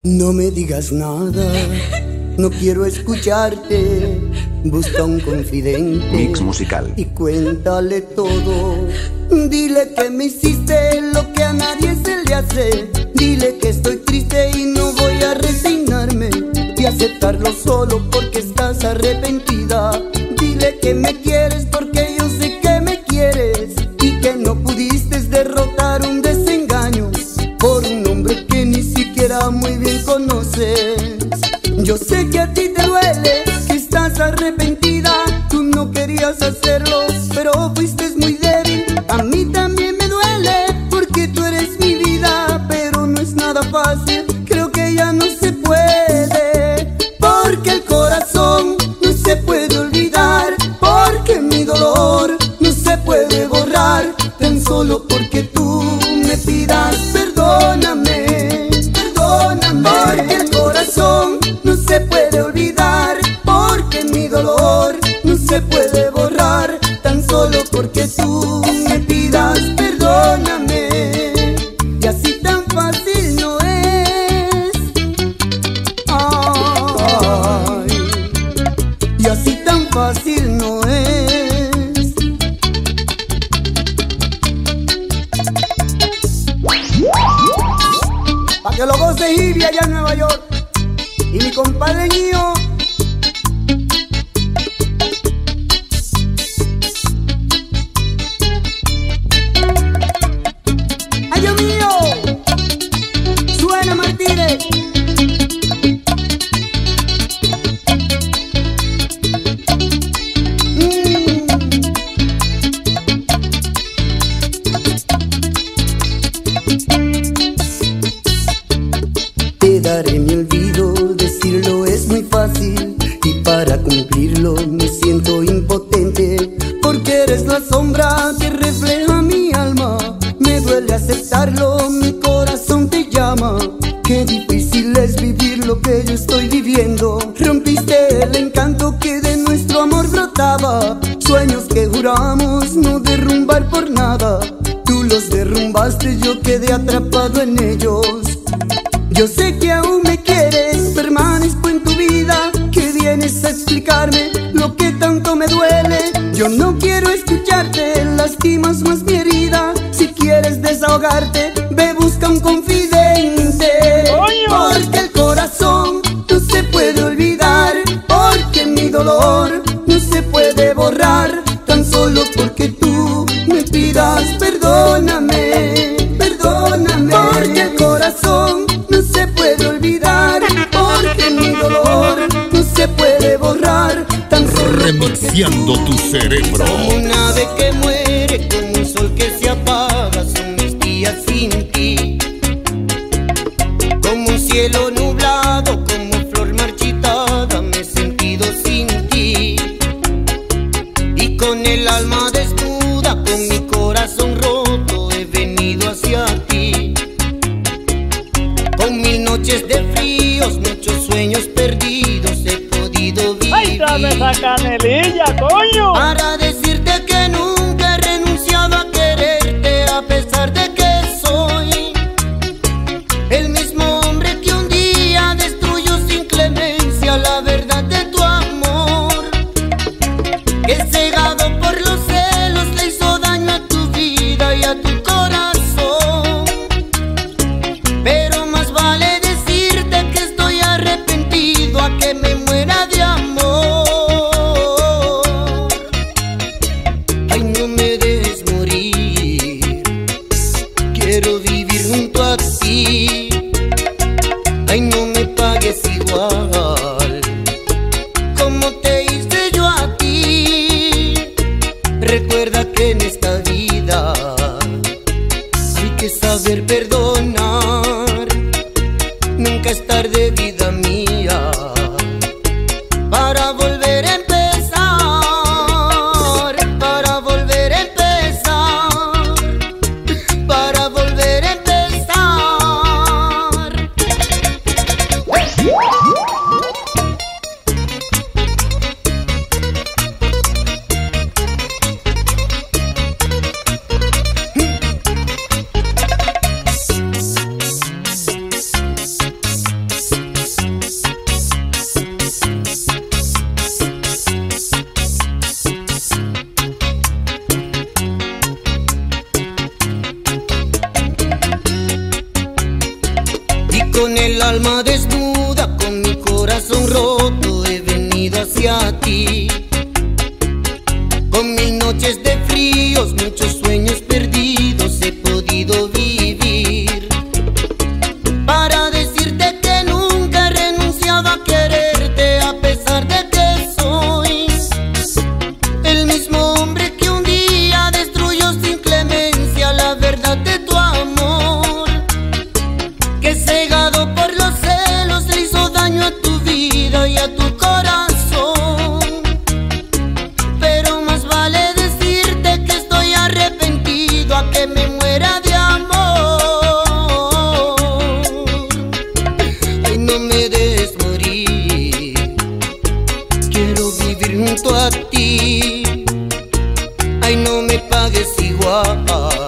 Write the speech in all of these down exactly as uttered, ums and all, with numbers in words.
No me digas nada, no quiero escucharte. Busca un confidente. Mix musical. Y cuéntale todo. Dile que me hiciste lo que a nadie se le hace. Dile que estoy triste y no voy a resignarme y aceptarlo solo porque estás arrepentida. Dile que me quieres porque yo sé que me quieres y que no pudiste derrotar un desengaño por un hombre que ni siquiera muy bien conoces. Yo sé que a ti te duele, que estás arrepentida. Tú no querías hacerlo, pero fuiste muy débil. A mí también me duele porque tú eres mi vida, pero no es nada fácil, creo que ya no se puede. Porque el corazón no se puede olvidar, porque mi dolor no se puede borrar, tan solo porque tú me pidas perdóname, perdóname. Porque el corazón no se puede olvidar, porque mi dolor no se puede borrar, tan solo porque tú me pidas perdóname. Y así tan fácil no es. Ay, y así tan fácil no es. Pa' que lo goce Ivy allá en Nueva York y mi compadre mío. ¡Ay, Dios mío! Suena Martínez. Mm. Te daré mi olvido, decirlo es muy fácil y para cumplirlo me siento impotente, porque eres la sombra que refleja mi alma. Me duele aceptarlo, mi corazón te llama. Qué difícil es vivir lo que yo estoy viviendo. Rompiste el encanto que de nuestro amor brotaba, sueños que juramos no derrumbar por nada. Tú los derrumbaste, yo quedé atrapado en ellos. Yo sé que aún me quieres, permanezco en tu vida, que vienes a explicarme lo que tanto me duele. Yo no quiero escucharte, lastimas más mi herida. Si quieres desahogarte, ve, busca un confidente. Porque el corazón no se puede olvidar, porque mi dolor no se puede borrar, tan solo porque tú me pidas perdóname, perdóname. Porque el corazón no se puede olvidar, porque mi dolor no se puede borrar, tan solo remixeando tu cerebro. como un ave que muere, como un sol que se apaga, son mis días sin ti. Como un cielo nublado, como flor marchitada, me he sentido sin ti. Y con el alma desnuda, con mi corazón roto, he venido hacia ti. Con mil noches de fríos, muchos sueños perdidos, he podido vivir. ¡Ay, dame esa canelilla, coño! Para decirte que nunca he renunciado a quererte, a pesar de que soy el mismo hombre que un día destruyó sin clemencia la verdad de tu amor, que cegado por los celos le hizo daño a tu vida y a tu corazón. Pero más vale decirte que estoy arrepentido a que me muera de amor. Ay, no me dejes morir, quiero vivir junto a ti. Ay, no me pagues igual como te hice yo a ti. Recuerda que en esta vida hay que saber perdonar. Nunca es tarde, vida mía, para volver a empezar, para volver a empezar, para volver a empezar. Con el alma desnuda, con mi corazón roto, he venido hacia ti. Con mil noches de fríos, muchos sueños perdidos he podido vivir, para decirte que nunca he renunciado a quererte, a pesar de que soy el mismo hombre que un día destruyó sin clemencia la verdad de tu amor, que cegado por los celos le hizo daño a tu vida y a tu corazón. Pero más vale decirte que estoy arrepentido a que me muera de amor. Ay, no me dejes morir, quiero vivir junto a ti. Ay, no me pagues igual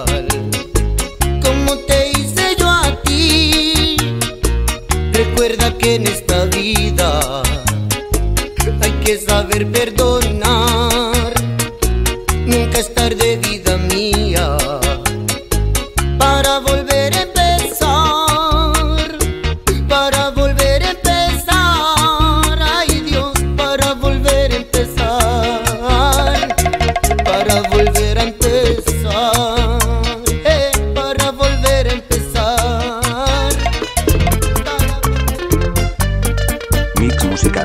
como te hice yo a ti. Recuerda que en esta vida hay que saber perdonar. Nunca es tarde, vida mía, para volver a empezar, para volver a empezar. Ay, Dios, para volver a empezar, para volver a empezar, eh, para volver a empezar. Mix musical.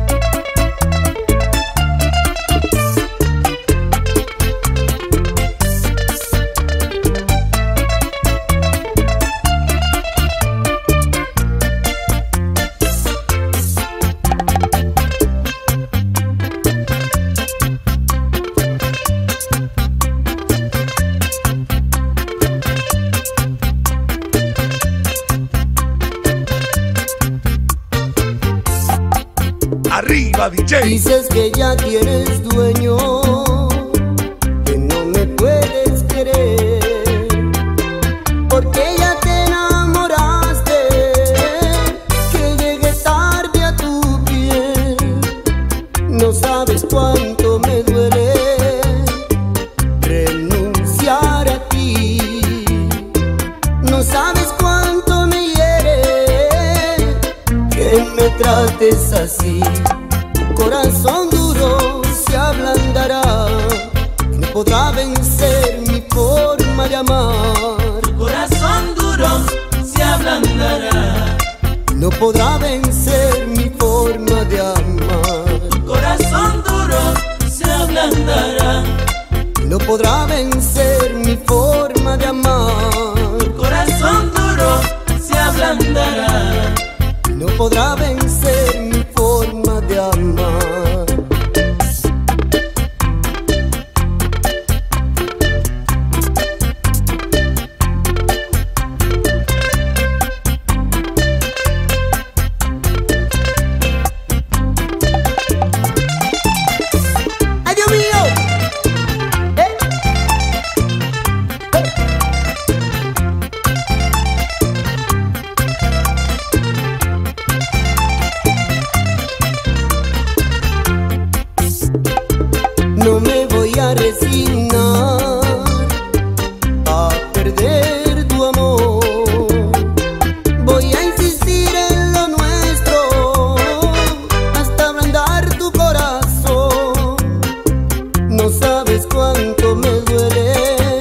Arriba, D J. Dices que ya tienes dueño, que no me puedes querer, porque ya te enamoraste, que llegué tarde a tu piel. No sabes cuánto me duele renunciar a ti, no sabes cuánto me hiere que me trates así. Corazón duro se ablandará, no podrá vencer mi forma de amar. Corazón duro se ablandará, No podrá vencer mi forma de amar. corazón duro se ablandará, No podrá vencer mi forma de amar. corazón duro se ablandará, No podrá vencer mi forma de amar. ¡Ay, Dios mío! ¿Eh? No me voy a resignar a perder tu amor. Voy a insistir en lo nuestro hasta ablandar tu corazón. No sabes cuánto me duele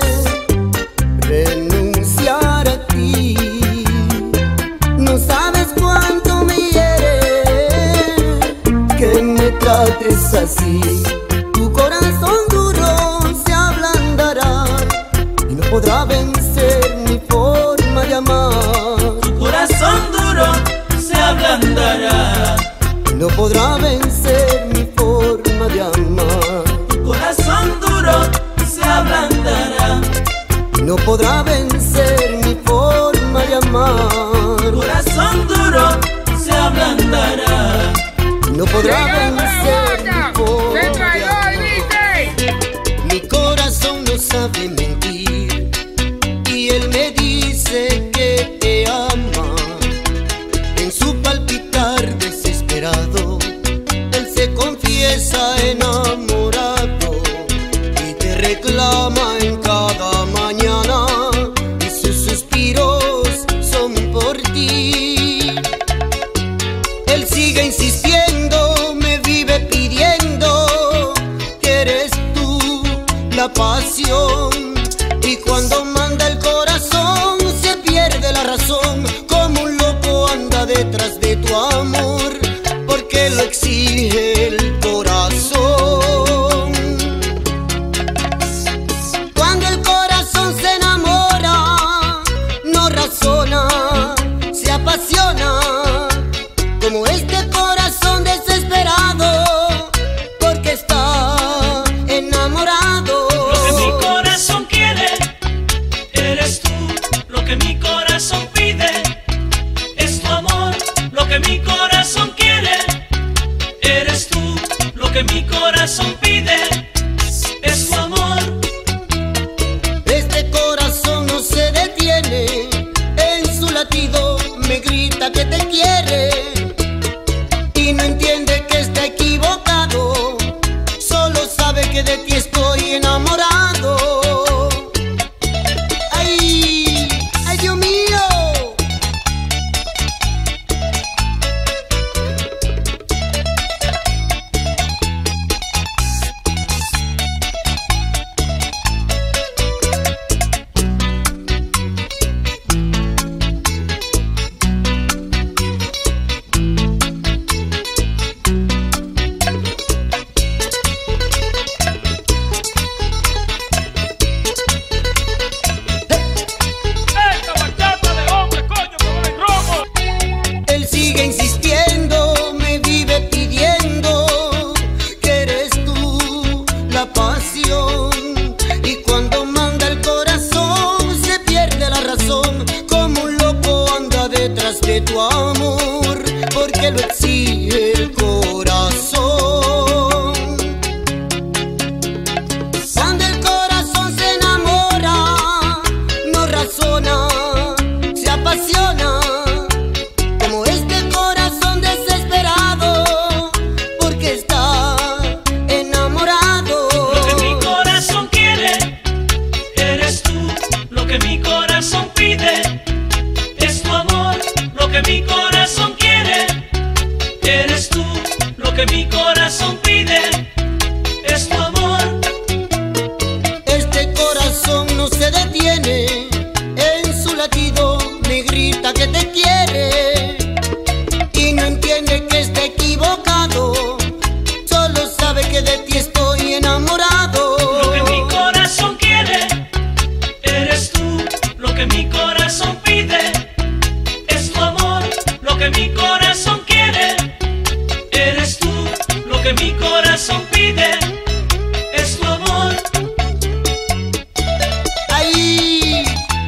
renunciar a ti. No sabes cuánto me hiere que me trates así. Tu corazón duro se ablandará y no podrá vencer mi forma de amar. corazón duro se ablandará, No podrá vencer mi forma de amar. corazón duro se ablandará, No podrá vencer mi forma de amar. corazón duro se ablandará, No podrá vencer mi forma de amar. Mi corazón no sabe mentir y él me dice que te ama. En su palpitar desesperado, él se confiesa enamorado y te reclama en cada mañana y sus suspiros son por ti. detrás de tu amor, porque lo exige el corazón. Cuando el corazón se enamora, no razona, se apasiona, como este corazón desesperado, porque está enamorado. Lo que mi corazón quiere, eres tú. Lo que mi corazón pide, es tu amor. Lo que mi corazón quiere, eres tú. Lo que mi corazón pide, es tu amor. Este corazón no se detiene, en su latido me grita que te quiere, y no entiende que está equivocado, solo sabe que de ti estoy enamorado. ¡Ay! ¡Ay, Dios mío! Él sigue insistiendo, me vive pidiendo que eres tú la pasión, y cuando manda el corazón se pierde la razón, como un loco anda detrás de tu amor, porque lo exige el corazón. Cuando el corazón se enamora, no razona, se apasiona, como este corazón desesperado, porque está enamorado. Lo que mi corazón quiere, eres tú. Lo que mi corazón pide, es tu amor. Lo que mi corazón quiere, eres tú. Lo que mi corazón pide, es tu amor. Este corazón no se detiene, en su latido me grita que te quiere, y no entiende que está equivocado, solo sabe que de ti estoy enamorado. Lo que mi corazón quiere, eres tú. Lo que mi corazón pide, es tu amor. Lo que mi corazón quiere, eres tú. Lo que mi corazón pide, es tu amor. ¡Ay!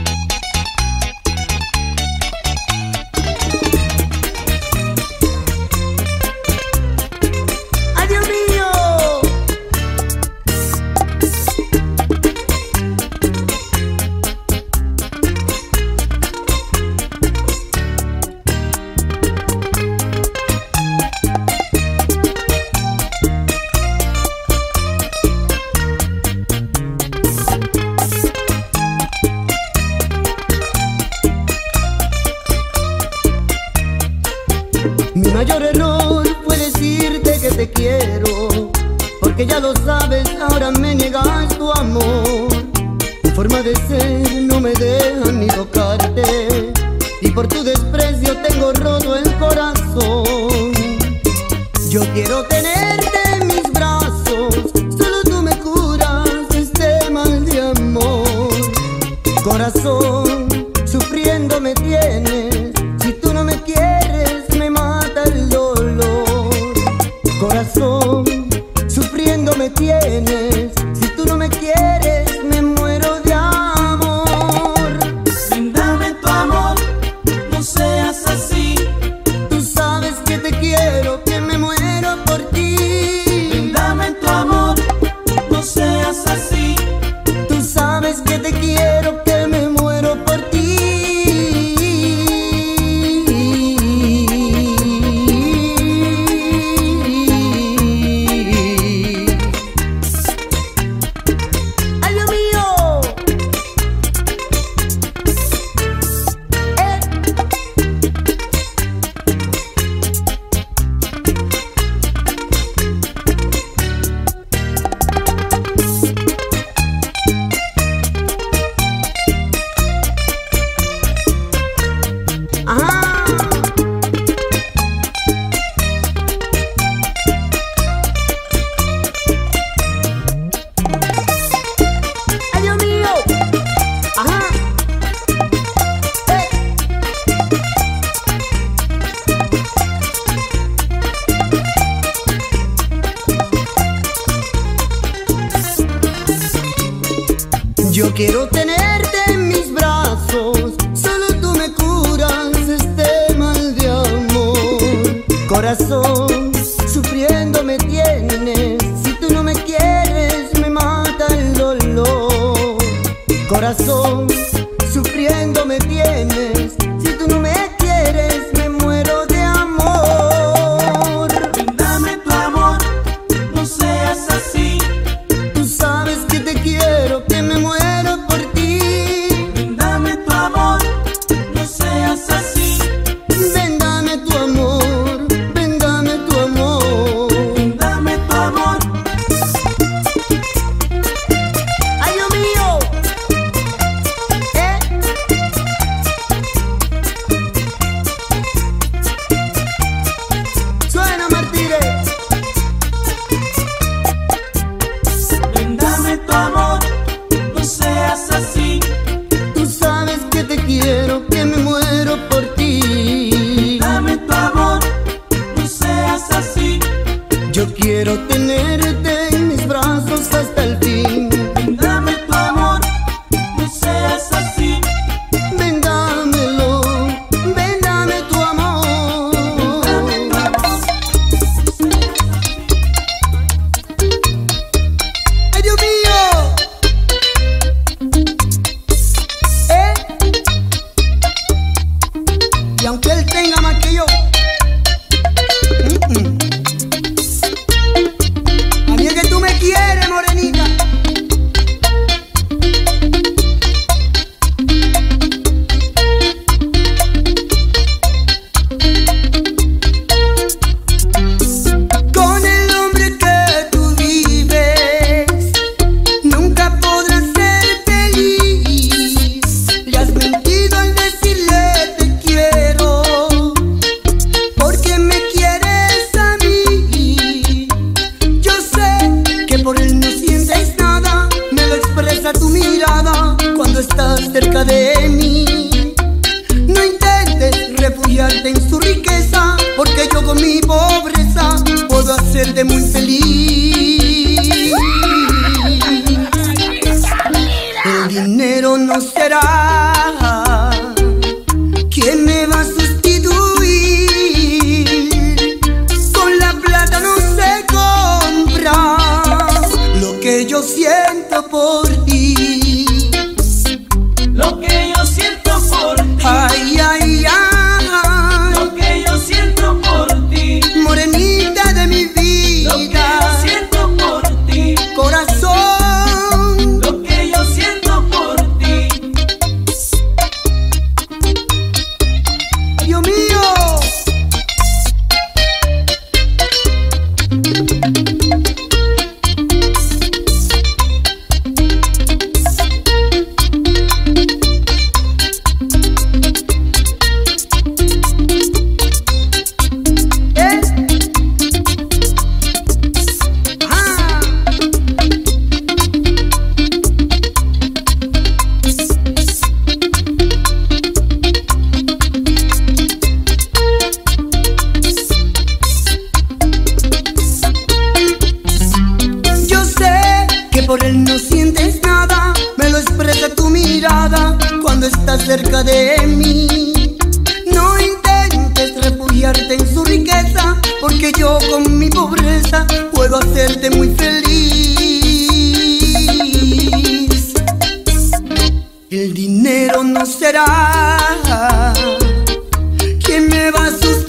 ¡Ay, Dios mío! Mi mayor error fue decirte que te quiero, porque ya lo sabes, ahora me niegas tu amor. Tu forma de ser no me deja ni tocarte, y por tu desprecio tengo roto el corazón. Yo quiero tenerte en mis brazos, solo tú me curas este mal de amor. Corazón, sufriendo me tienes, si tú no me quieres me mata el dolor. Corazón, sufriendo me tienes, si tú no me quieres me muero de amor. Bríndame tu amor, no seas así. Tú sabes que te quiero, que me muero por ti. Bríndame tu amor, no seas así. Tú sabes que te quiero, que me muero quiero tenerte en mis brazos, solo tú me curas este mal de amor. Corazón, sufriendo me tienes, si tú no me quieres me mata el dolor. Corazón, sufriendo me tienes, si tú no me quieres me muero de amor. Dame tu amor, no seas así. Tú sabes que te quiero, que me muero por ti. Dame tu amor, no seas así. Ven, dame tu amor, ven, dame tu amor. Dame tu amor. ¡Ay, Dios mío! ¿Eh? Suena, Martínez. Ven, dame tu amor, no seas así. Tú sabes que te quiero, que me muero por ti. Dame tu amor, no seas así. Yo quiero tenerte en mis brazos hasta el fin. Dame tu amor, no seas así. Ven, dámelo, ven, dame tu amor. Dame tu amor. ¡Ay, Dios mío! ¿Eh? Y aunque él tenga más que yo, mm -mm. A mí es que tú me quieres, morenita. Con el hombre que tú vives, nunca podrás ser feliz. Le has mentido al decirle te quiero, porque me quieres a mí. Yo sé que por él no sientes nada, me lo expresa tu mirada cuando estás cerca de mí. No intentes refugiarte en su riqueza, porque yo con mi pobreza puedo hacerte muy feliz. El dinero no será quien me va a sustituir. Con la plata no se compra lo que yo siento por ti. Lo que yo siento por ti. Ay, ay, ay, Lo que yo siento por ti. morenita de mi Lo que yo vida, siento por ti. corazón. Lo que yo siento por ti. Dios mío. ¿Eh? Ah. Yo sé que por él no sientes nada, me lo expresa tu mirada cuando estás cerca de mí. No intentes refugiarte en su riqueza, porque yo con mi pobreza puedo hacerte muy feliz. El dinero no será quien me va a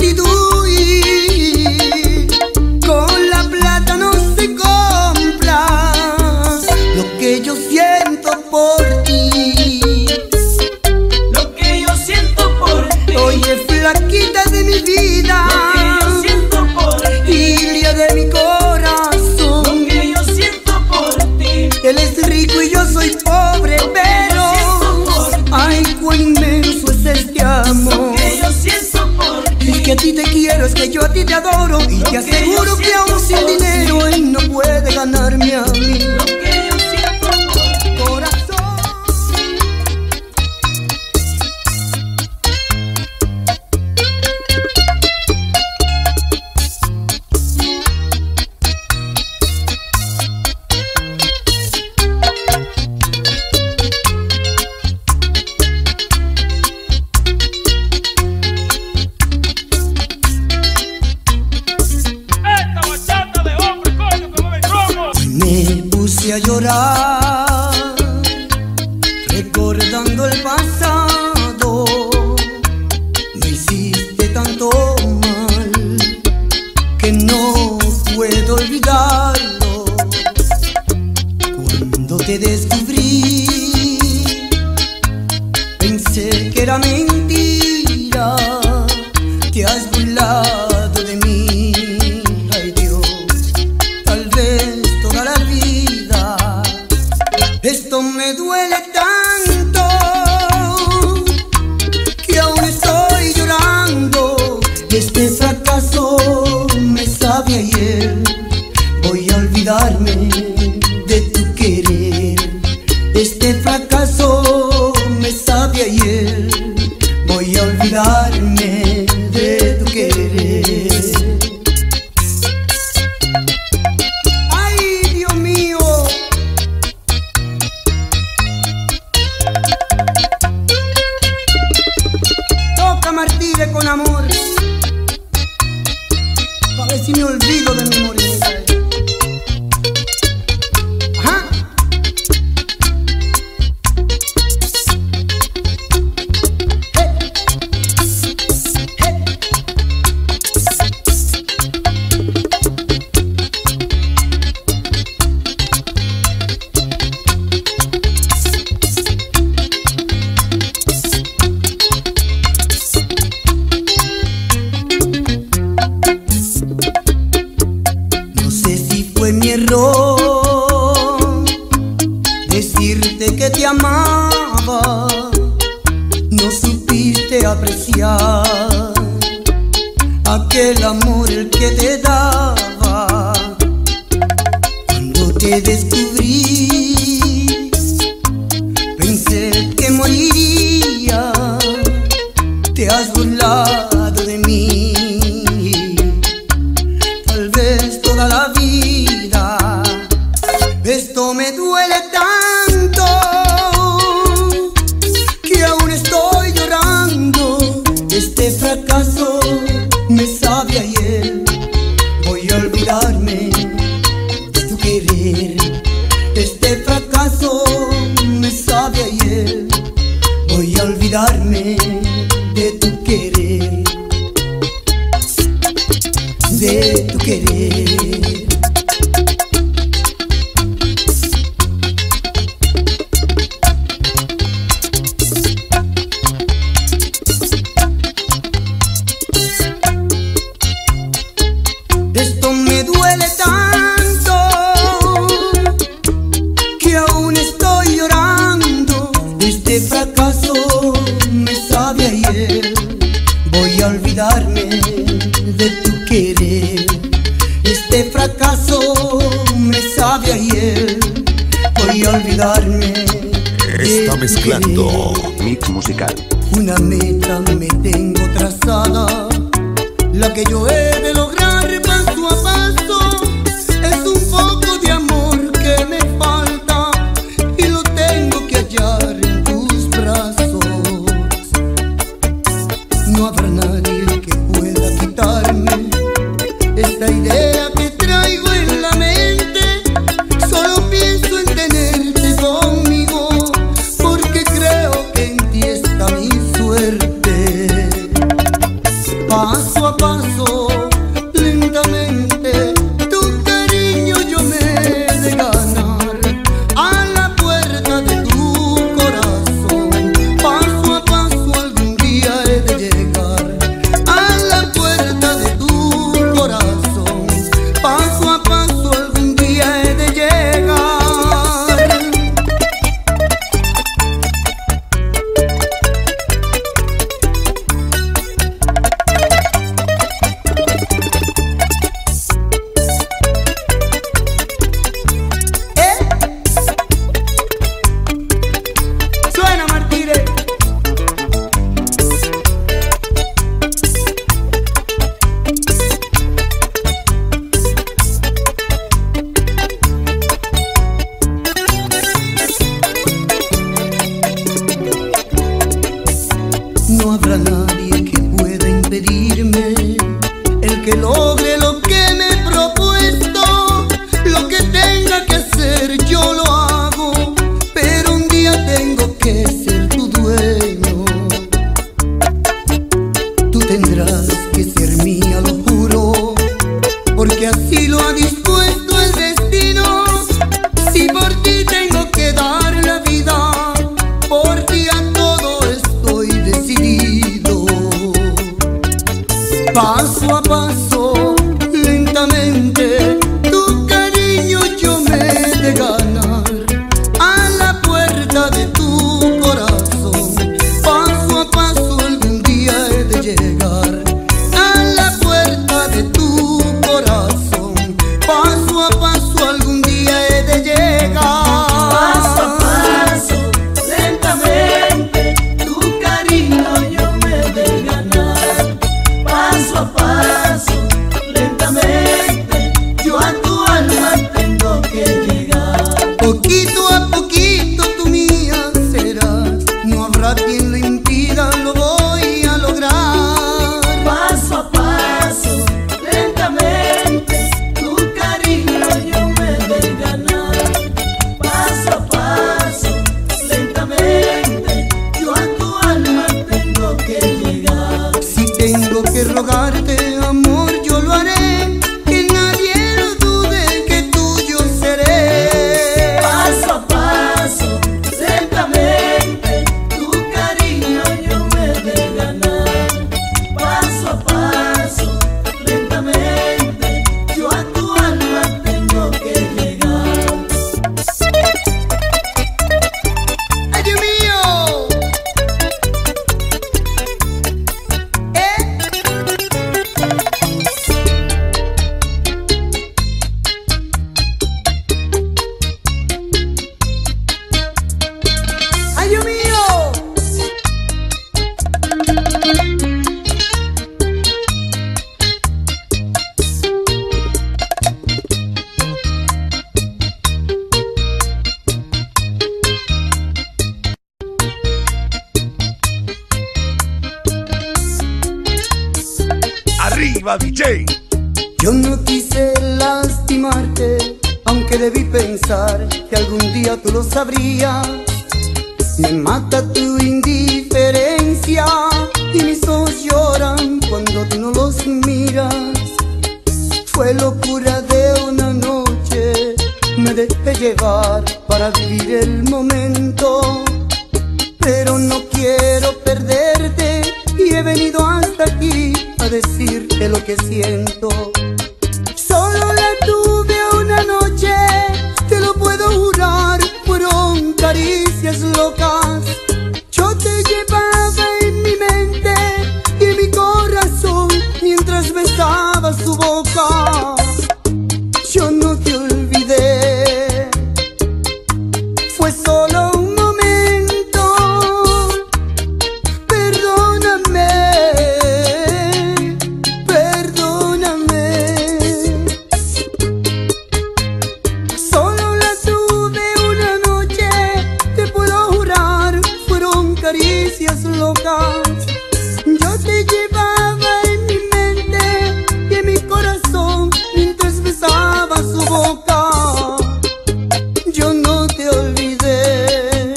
sustituir. Con la plata no se compra lo que yo siento por ti. Lo que yo siento por ti. Oye, flaquita de mi vida, Lo que yo siento por ti. Lilia de mi Lo corazón. que yo siento por ti. Él es rico y yo soy pobre, pero ay, cuán inmenso es este amor. Lo que yo siento por ti. Es que a ti te quiero, es que yo a ti te adoro, y te aseguro que aún sin dinero él no puede ganarme a mí. Lo que yo siento por ti. Corazón. a llorar, recordando el pasado. Me hiciste tanto mal que no puedo olvidarlo. Cuando te descubrí, pensé que era mentira. Te has burlado de mí, ay Dios, tal vez toda la vida. Esto me duele tanto que aún estoy llorando. Este fracaso me sabe a hiel. Voy a olvidarme de tu querer. Este fracaso me sabe a hiel. Voy a olvidarme de tu querer. Ay, Dios mío. Toca Martínez con amor, a ver si me olvido de mi morenita. Ajá. Fue mi error decirte que te amaba. No supiste apreciar aquel amor el que te daba. Cuando te descubrí, pensé que moriría. Te has burlado de mí, tal vez toda la vida. Esto me duele tanto que aún estoy llorando. Este fracaso me sabe a hiel. Voy a olvidarme de tu querer. Este fracaso me sabe a hiel. Voy a olvidarme de tu querer, de tu querer. Esto me duele tanto que aún estoy llorando. Este fracaso me sabe a hiel. Voy a olvidarme de tu querer. Este fracaso me sabe a hiel. Voy a olvidarme de Está tu mezclando querer. Mix musical. Una meta me tengo trazada, la que yo he de lograr paso a paso. Es un poco de amor que me falta y lo tengo que hallar en tus brazos. No habrá nadie que pueda quitarme esta idea que traigo en la mente. Solo pienso en tenerte conmigo, porque creo que en ti está mi suerte. Paso a paso, lentamente, tu cariño yo me he de ganar. A la puerta de tu corazón, paso a paso algún día he de llegar. A la puerta de tu corazón, paso a paso algún día he de llegar. ¿Eh? Suena Martínez. No habrá nadie que pueda impedirme el que logre lo que me he propuesto. Lo que tenga que hacer yo paso a paso, lentamente, tu cariño yo me he de ganar a la puerta de tu corazón. Paso a paso algún día he de llegar a la puerta de tu corazón. Paso a paso algún día he de llegar. Paso a paso, lentamente, tu cariño yo me he de ganar. Paso a paso, lentamente, yo a tu alma tengo que llegar. Poquito a poquito tú mía serás, no habrá quien lo impida, lo voy a lograr. Paso a paso, lentamente, tu cariño yo me he de ganar. Paso a paso, lentamente, yo a tu alma tengo que llegar. Si tengo que rogarte, amor, yo lo haré, que nadie lo dude que tuyo seré. Paso a paso, lentamente, tu cariño yo me he de ganar. Paso a paso, lentamente, yo a tu alma tengo que llegar. ¡Ay, Dios mío! ¿Eh? ¡Ay, Dios mío! Arriba, D J. Yo no quise lastimarte, aunque debí pensar que algún día tú lo sabrías. Me mata tu indiferencia y mis ojos lloran cuando tú no los miras. Fue locura de una noche, me dejé llevar para vivir el momento. Pero no quiero perderte y he venido hasta aquí a decirte lo que siento. Solo la tuve una noche, te lo puedo jurar, fueron caricias locas. Yo te llevaba en mi mente y en mi corazón mientras besaba su boca. Yo no te olvidé, fue solo un momento. Perdóname, perdóname. Solo la tuve una noche, te puedo jurar, fueron caricias locas. Yo te llevaba en mi mente y en mi corazón mientras besaba su boca. Yo no te olvidé,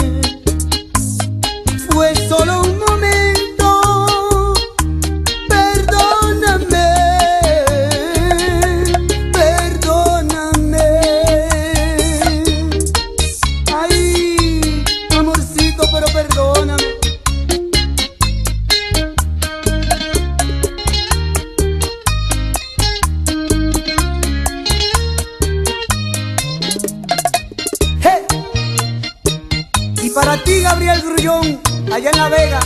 fue solo un momento. Perdóname, perdóname. Ay, amorcito, pero perdóname. ¡Hey! Y para ti, Gabriel Grullón, allá en La Vega.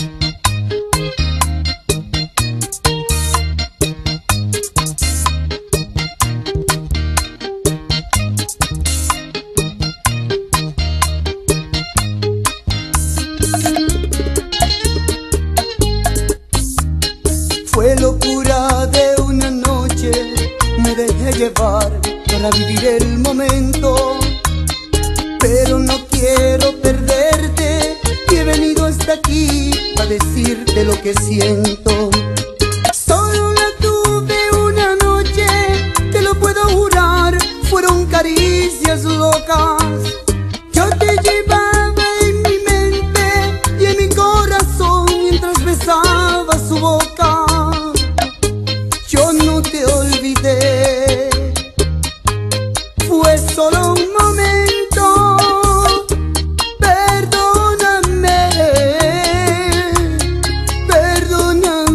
Fue locura de una noche, me dejé llevar para vivir el momento. Pero no quiero perderte y he venido hasta aquí a decirte lo que siento. Solo la tuve una noche, te lo puedo jurar, fueron caricias locas. Yo te llevaba en mi mente y en mi corazón mientras besaba su boca. Yo no te olvidé, fue solo un momento. Perdóname, perdóname.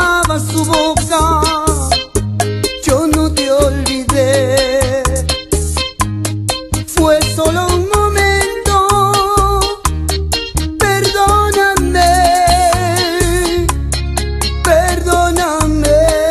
besaba su boca, yo no te olvidé. Fue solo un momento, perdóname, perdóname.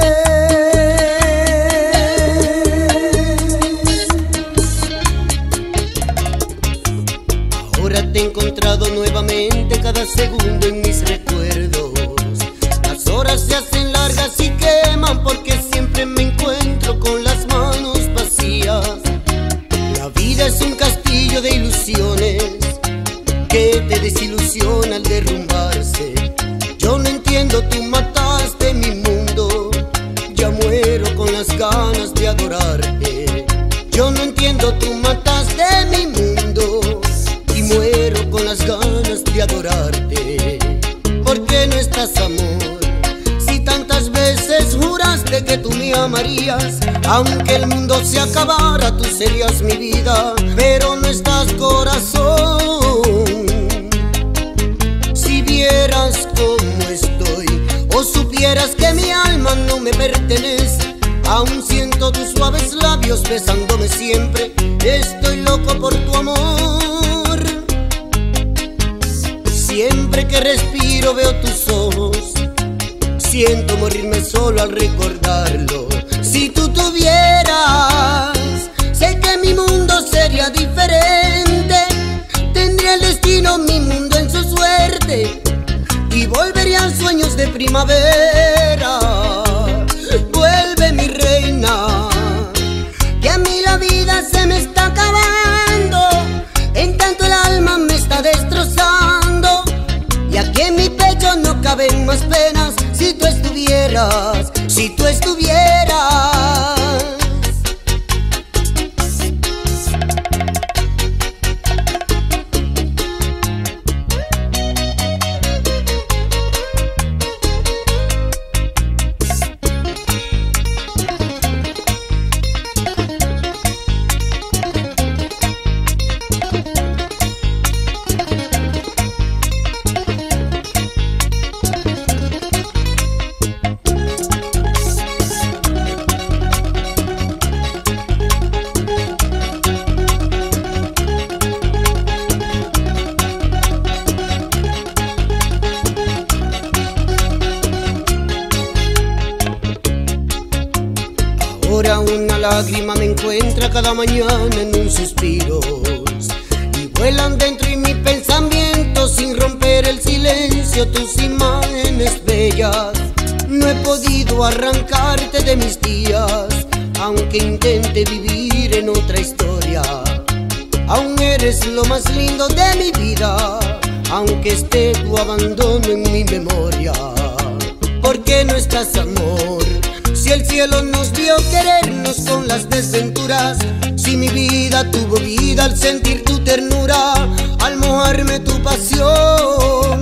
Ahora te he encontrado nuevamente cada segundo en mis recuerdos. Las horas se hacen largas y queman porque siempre me encuentro con las manos vacías. La vida es un castillo de ilusiones que te desilusiona al derrumbarse. Yo no entiendo, tú mataste mi mundo, ya muero con las ganas de adorarte. Yo no entiendo, tú mataste mi mundo y muero con las ganas de adorarte. ¿Por qué no estás, amor? Si tantas veces juraste que tú me amarías, aunque el mundo se acabara, tú serías mi vida. Pero no estás, corazón. Si vieras cómo estoy, o supieras que mi alma no me pertenece, aún siento tus suaves labios besándome siempre. Estoy loco por tu amor. Siempre que respiro veo tus ojos, siento morirme solo al recordarlo. Si tú tuvieras, sé que mi mundo sería diferente. Tendría el destino, mi mundo en su suerte, y volverían sueños de primavera. Vuelve, mi reina, que a mí la vida se me está acabando. En tanto el alma me está destrozando, y aquí en mi pecho no caben más penas. Si tú estuvieras, si tú estuvieras. Ahora una lágrima me encuentra cada mañana en un suspiro, y vuelan dentro de mi pensamiento sin romper el silencio tus imágenes bellas. No he podido arrancarte de mis días, aunque intente vivir en otra historia. Aún eres lo más lindo de mi vida, aunque esté tu abandono en mi memoria. ¿Por qué no estás, amor? Si el cielo nos vio querernos con las desventuras, si mi vida tuvo vida al sentir tu ternura, al mojarme tu pasión.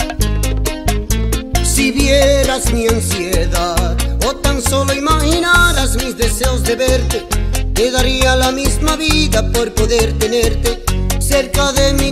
Si vieras mi ansiedad, o tan solo imaginaras mis deseos de verte, te daría la misma vida por poder tenerte cerca de mi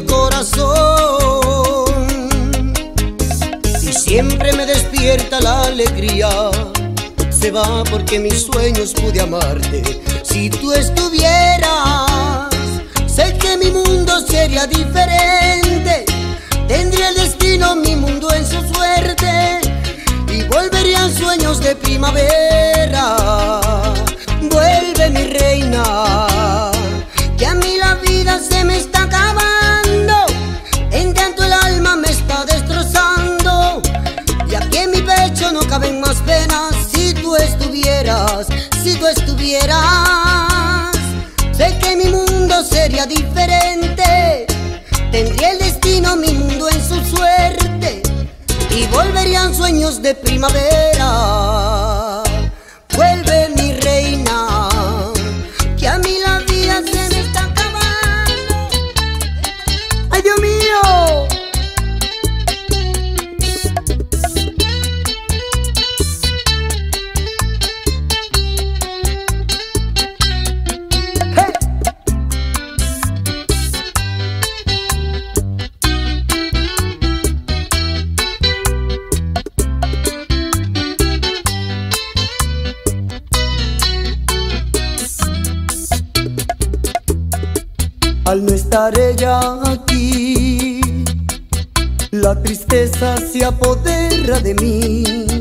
corazón. Y siempre me despierta la alegría, se va porque mis sueños pude amarte. Si tú estuvieras, sé que mi mundo sería diferente. Tendría el destino, mi mundo en su suerte, y volverían sueños de primavera. Vuelve, mi reina, que a mí la vida se me está acabando. En tanto el alma me está destrozando, y aquí en mi pecho no caben más penas. Si tú estuvieras, si tú estuvieras, sé que mi mundo sería diferente. Tendría el destino, mi mundo en su suerte, y volverían sueños de primavera. Vuelve, mi reina, que a mí la vida se me está acabando. ¡Ay, Dios mío! Al no estar ella aquí, la tristeza se apodera de mí.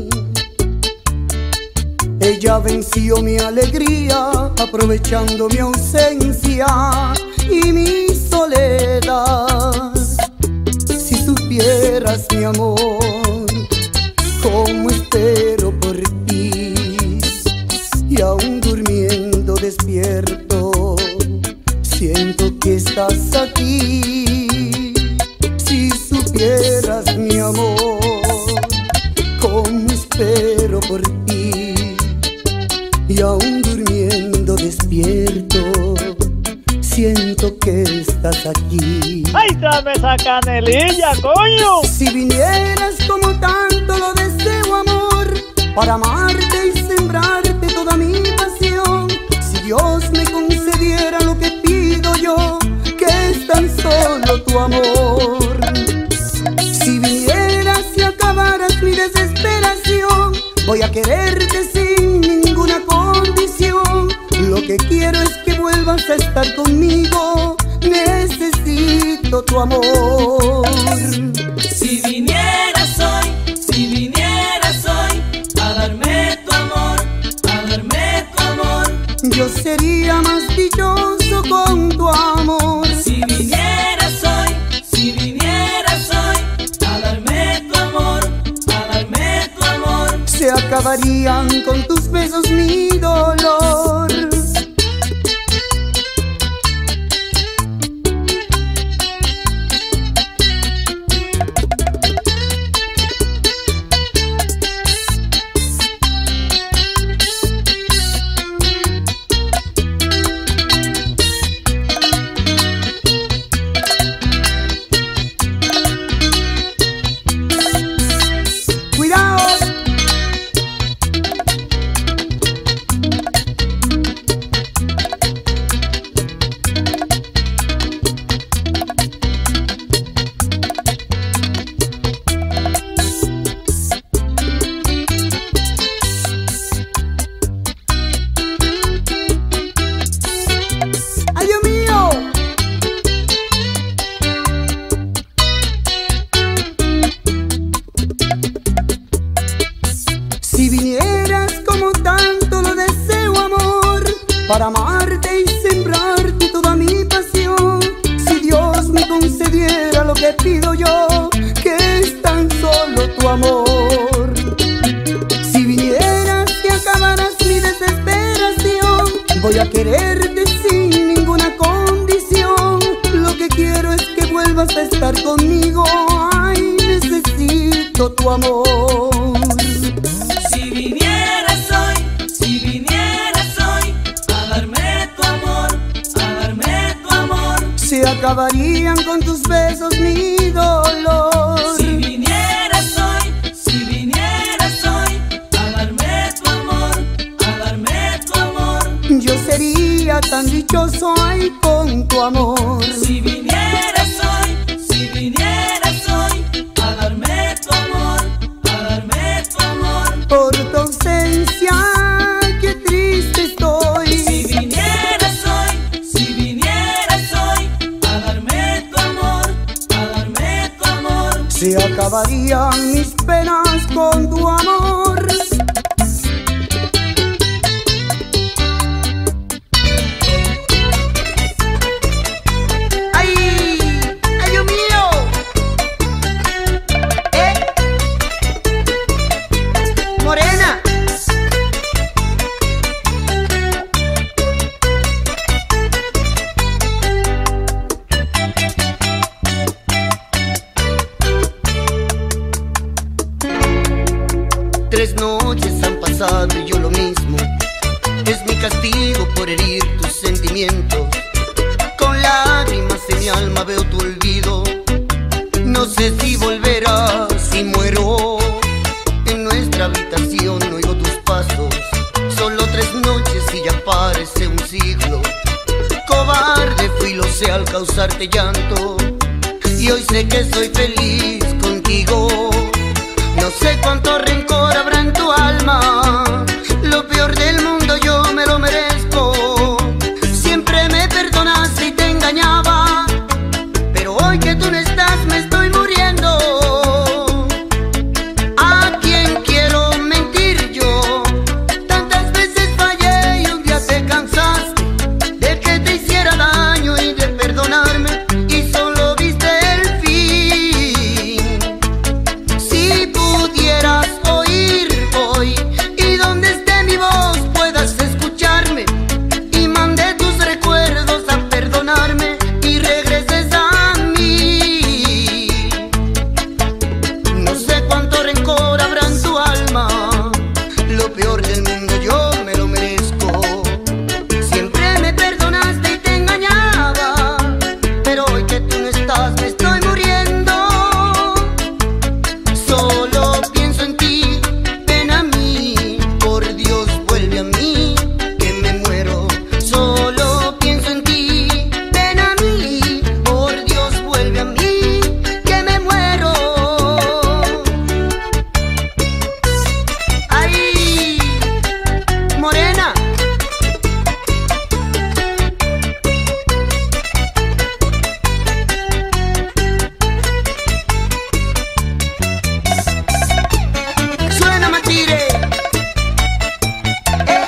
Ella venció mi alegría, aprovechando mi ausencia y mi soledad. Si supieras, mi amor, cómo espero por ti, y aún durmiendo despierto, siento que estás aquí. Si supieras, mi amor, cómo espero por ti, y aún durmiendo despierto, siento que estás aquí. ¡Ay, dame esa canelilla, coño! Si vinieras como tanto lo deseo, amor, para amarte y sembrarte toda mi pasión. Si Dios me concediera lo que pido yo, que es tan solo tu amor. Si vinieras y acabaras mi desesperación, voy a quererte sin ninguna condición. Lo que quiero es que vuelvas a estar conmigo, necesito tu amor. Si vinieras hoy, si vinieras hoy a darme tu amor, a darme tu amor, yo sería más dichoso con tu amor. Si vinieras hoy, si vinieras hoy a darme tu amor, a darme tu amor, se acabarían con tus besos mi dolor. Si vinieras como tanto lo deseo, amor, para amarte y sembrarte toda mi pasión. Si Dios me concediera lo que pido yo, que es tan solo tu amor. Si vinieras y acabaras mi desesperación, voy a quererte sin ninguna condición. Lo que quiero es que vuelvas a estar conmigo, ay, necesito tu amor. si vinieras hoy, si vinieras hoy a darme tu amor, a darme tu amor, se acabarían con tus besos mi dolor. si vinieras hoy, si vinieras hoy a darme tu amor, a darme tu amor, Yo sería tan dichoso ay con tu amor. si vinieras hoy, si vinieras hoy a darme tu amor, a darme tu amor, Por tu ausencia, qué triste estoy. si vinieras hoy, si vinieras hoy a darme tu amor, a darme tu amor, Se acabarían mis penas con tu amor. ¡Ay! ¡Ay, Dios mío! ¿Eh? Morena. Tres noches han pasado y yo lo mismo. Es mi castigo por herir tus sentimientos. Con lágrimas en mi alma veo tu olvido. No sé si volverás, si muero. En nuestra habitación oigo tus pasos. Solo tres noches y ya parece un siglo. Cobarde fui, lo sé, al causarte llanto. Y hoy sé que soy feliz contigo. No sé cuánto rencor habrá en tu alma. Lo peor del mundo yo me lo merezco. Siempre me perdonaste y te engañaba. vuelve a mí, que me muero. Solo pienso en ti, ven a mí, por Dios vuelve a mí, que me muero. ¡Ay, morena! Suena Matire. Eh.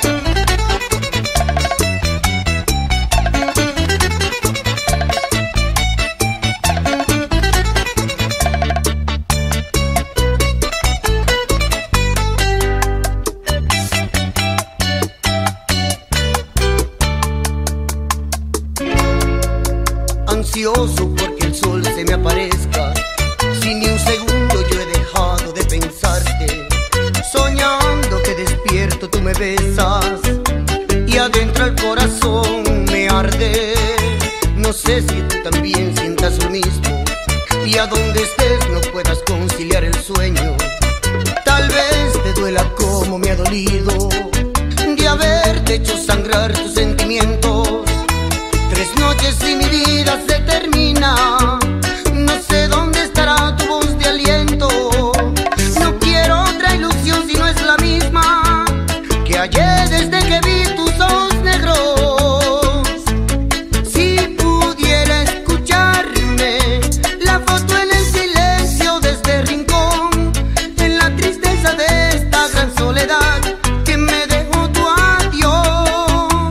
Ansioso porque el sol se me aparezca, sin ni un segundo yo he dejado de pensarte, soñando que despierto tú me besas y adentro el corazón me arde. No sé si tú también sientas lo mismo y a donde estés no puedas conciliar el sueño. Tal vez te duela como me ha dolido de haberte hecho sangrar tus sentimientos. Tres noches y mi vida se termina. No sé dónde estará tu voz de aliento. No quiero otra ilusión si no es la misma que ayer desde que vi tus ojos negros. Si pudiera escucharme la foto en el silencio de este rincón, en la tristeza de esta gran soledad que me dejó tu adiós.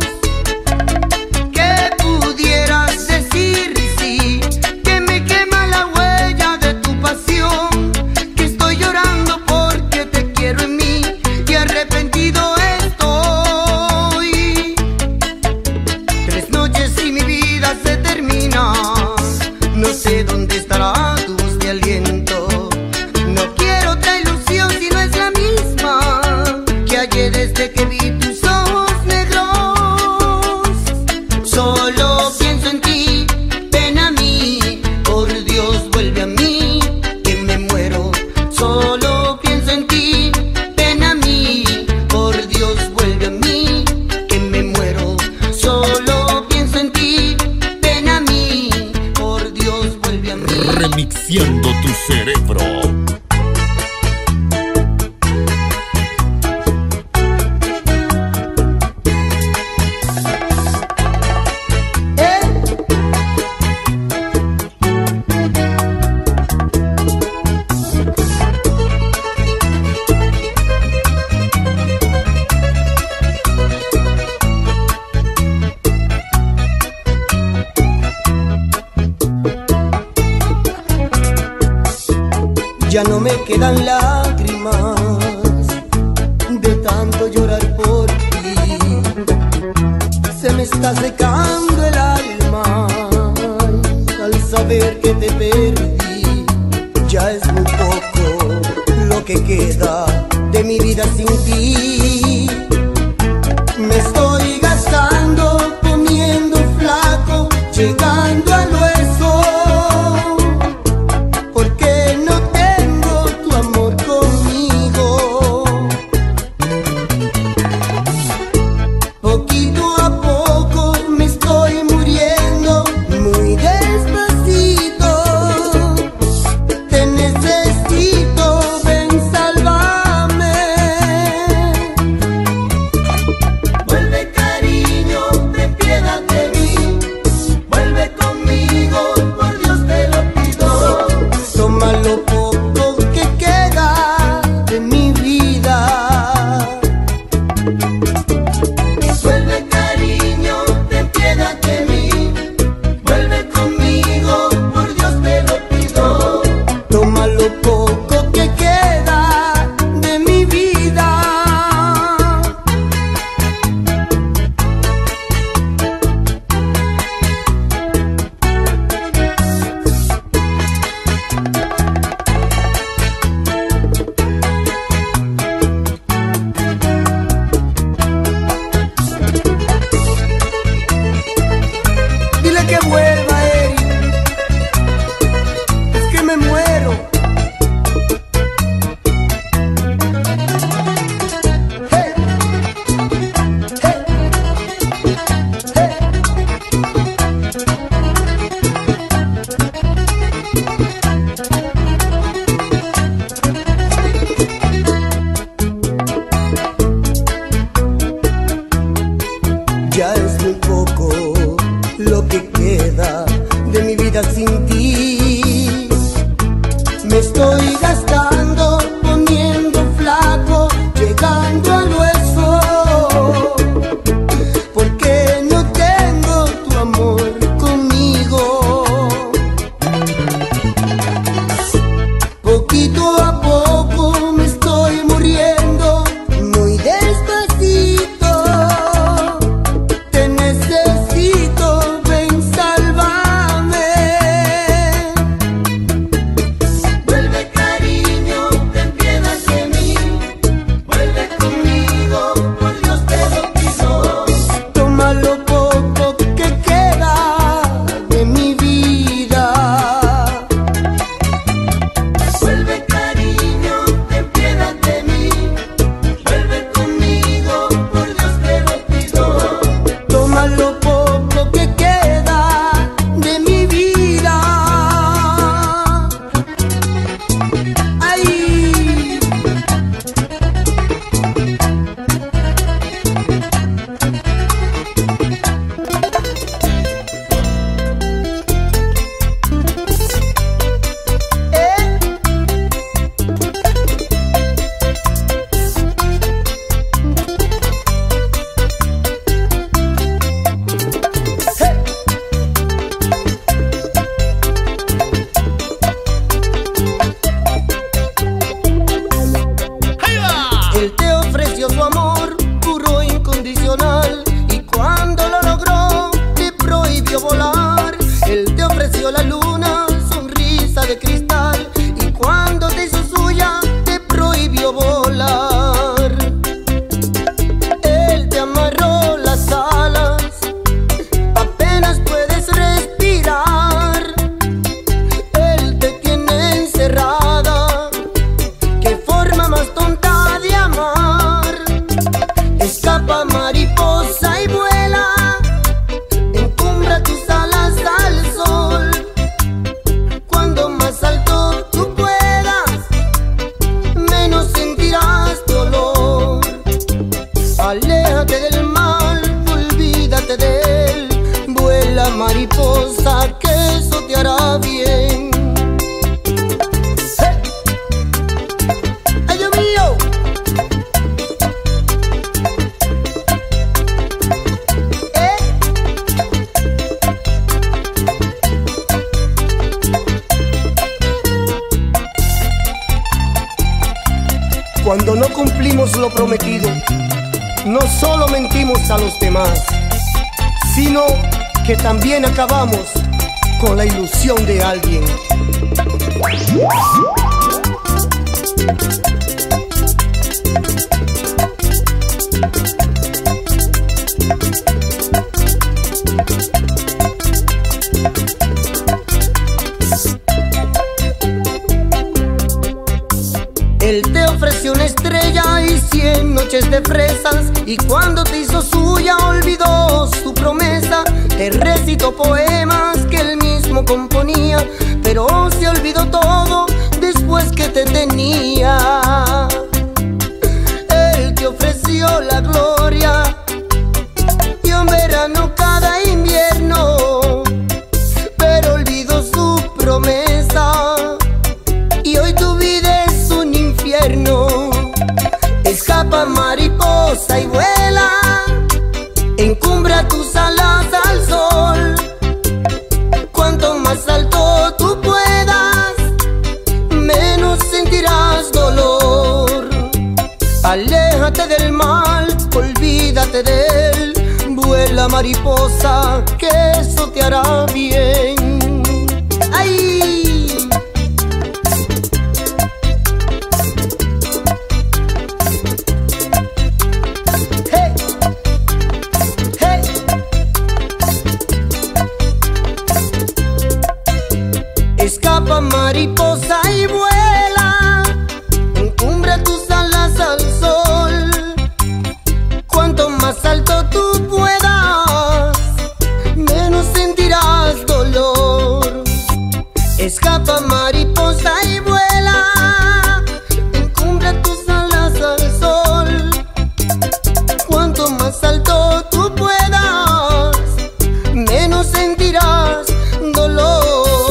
Que pudieras decir sí, que me quema la huella de tu pasión, que estoy llorando porque te quiero en mí y arrepentido estoy. Tres noches y mi vida se termina. No sé dónde estará tu voz de aliento. No quiero otra ilusión si no es la misma que ayer desde que vi tus ojos negros. Solo pienso en ti, ven a mí, por Dios vuelve a mí, que me muero. Solo pienso en ti, ven a mí, por Dios vuelve a mí, que me muero. Solo pienso en ti, ven a mí, por Dios vuelve a mí. Remixiando tu cerebro. ¿Eh? Ya no me quedan lágrimas de tanto llorar por ti. Se me está secando el alma al saber que te perdí. Ya es muy poco lo que queda de mi vida sin ti. Me estoy gastando, poniendo flaco, llegando al hueso, porque no tengo tu amor conmigo. Poquito a poco me estoy muriendo, muy despacito. Te necesito, ven, sálvame. Vuelve su amor puro e incondicional, y cuando lo logró te prohibió volar. Él te ofreció la luna, sonrisa de cristal, y cuando te hizo suya te prohibió volar. Él te amarró las alas, apenas puedes respirar. Él te tiene encerrada, qué forma más tonta de amar. Escapa, mariposa, y vuela, encumbra tus alas al sol. Cuando más alto tú puedas, menos sentirás dolor. Aléjate del mal, olvídate de él. Vuela, mariposa, que eso te hará bien. ¡Hey! ¡Ay, Dios mío! ¿Eh? Cuando no cumplimos lo prometido, no solo mentimos a los demás, sino que también acabamos con la ilusión de alguien. Él te ofreció una estrella y cien noches de fresas, y cuando te hizo suya olvidó su promesa. Te recitó poemas que él mismo componía, pero se olvidó todo después que te tenía. Él te ofreció la gloria y un verano cada invierno, pero olvidó su promesa, y hoy tu vida es un infierno. Escapa, mariposa, y vuela, encumbra tus alas al sol. Cuanto más alto tú puedas, menos sentirás dolor. Aléjate del mal, olvídate de él. Vuela, mariposa, que eso te hará bien. ¡Ay! Escapa, mariposa, y vuela, encumbra tus alas al sol. Cuanto más alto tú puedas, menos sentirás dolor. Escapa, mariposa, y vuela, encumbra tus alas al sol. Cuanto más alto tú puedas, menos sentirás dolor.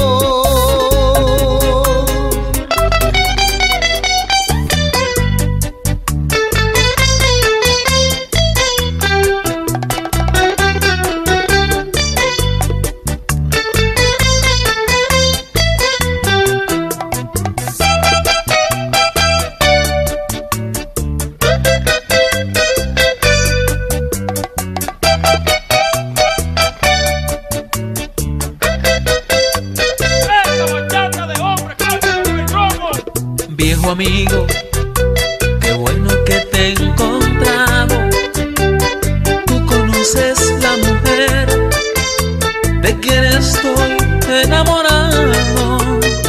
Viejo amigo, qué bueno que te he encontrado. Tú conoces la mujer de quien estoy enamorado.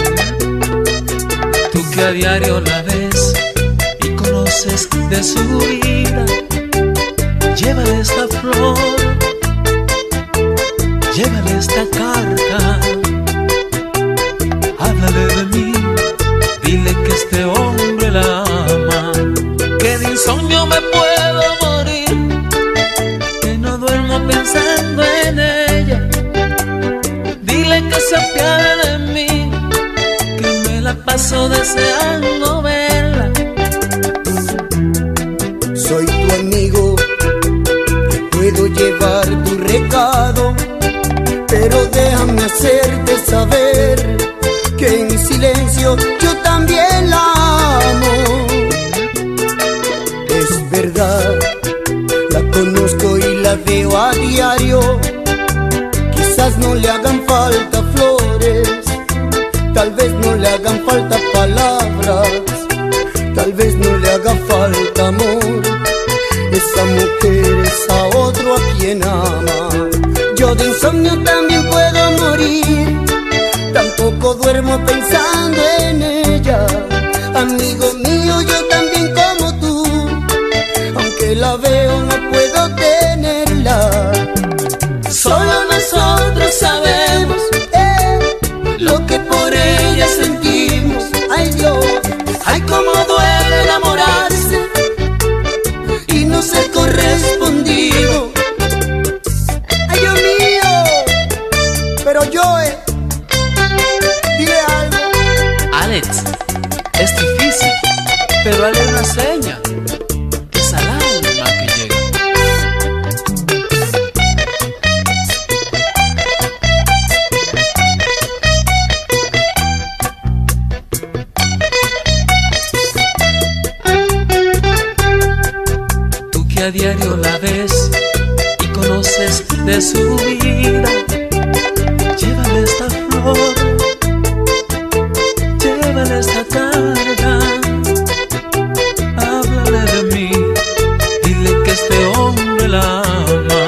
Tú que a diario la ves y conoces de su vida, llévale esta flor, llévale esta carta, háblale de mí. Dile que este hombre la ama, que de insomnio me puedo morir, que no duermo pensando en ella. Dile que se apiade de mí, que me la paso deseando verla. Soy tu amigo, te puedo llevar tu recado, pero déjame hacerte saber que en silencio yo también la amo. Es verdad vez no le hagan falta flores, tal vez no le hagan falta palabras, tal vez no le haga falta amor. Esa mujer es a otro a quien ama. Yo de insomnio también puedo morir, tampoco duermo pensando en ella. Amigo mío, yo también como tú, aunque la veo no puedo tenerla. Solo nosotros sabemos eh, lo que por ella sentimos. Ay Dios, ay cómo duele enamorarse y no ser correspondido. Ay Dios mío, pero yo eh, dile algo. Alex, es difícil, pero hazle una seña. Es al alma que llega. Tú que a diario la ves y conoces de su vida, llévale esta flor, llévale esta carga, háblale de mí, dile que este hombre la ama.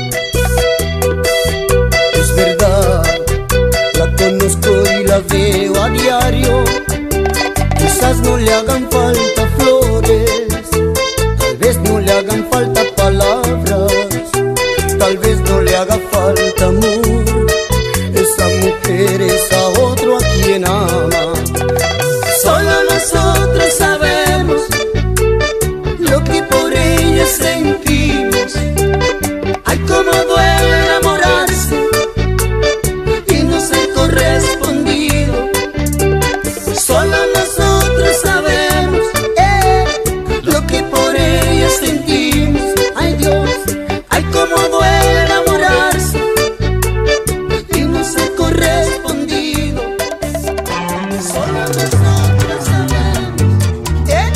Es verdad, la conozco y la veo a diario. Quizás no le hagan falta flores, tal vez no le hagan falta palabras, tal vez no le haga falta amor. Esa mujer es a otro a quien ama. Solo nosotros sabemos lo que por ella sentimos. Ay, cómo duele enamorarse y no ser correspondido. Solo nosotros sabemos eh, lo que por ella sentimos. Ay Dios, ay cómo duele enamorarse y no ser correspondido. Solo nosotros sabemos eh.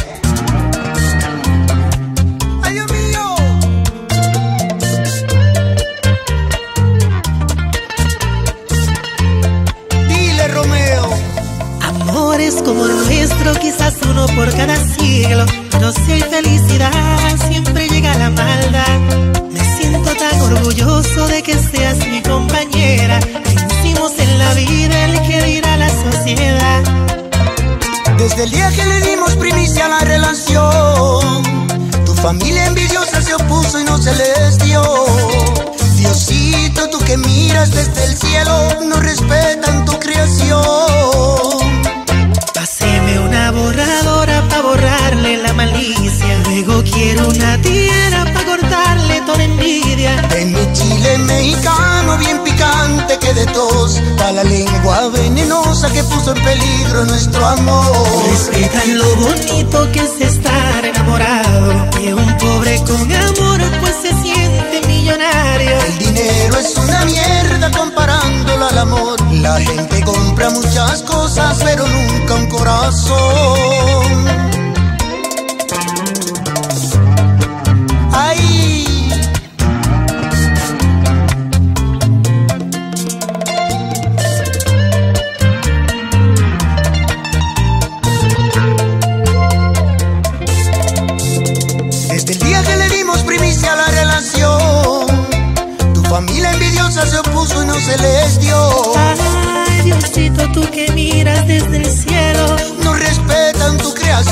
Ay Dios mío. Dile Romeo. Amores como el nuestro, quizás uno por cada siglo. Pero si hay felicidad, siempre llega la maldad. Me siento tan orgulloso de que seas mi compañera. Vencimos en la vida el que dirá la sociedad. Desde el día que le dimos primicia a la relación, tu familia envidiosa se opuso y no se les dio. Diosito, tú que miras desde el cielo, no respetan tu creación. Páseme una borradora pa' borrarle la malicia. Luego quiero una tierra pa' cortarle toda envidia. En mi chile mexicano bien picante que de tos, pa' la lengua venenosa que puso en peligro nuestro amor. Respetan lo bonito que es estar enamorado, que un pobre con amor pues se siente millonario. El dinero es una mierda comparándolo al amor. La gente compra muchas cosas pero nunca un corazón. Ay. Desde el día que le dimos primicia a la relación, tu familia envidiosa se opuso y no se les dio. Ay, Diosito, tú que miras desde el cielo, no respetan tu creación.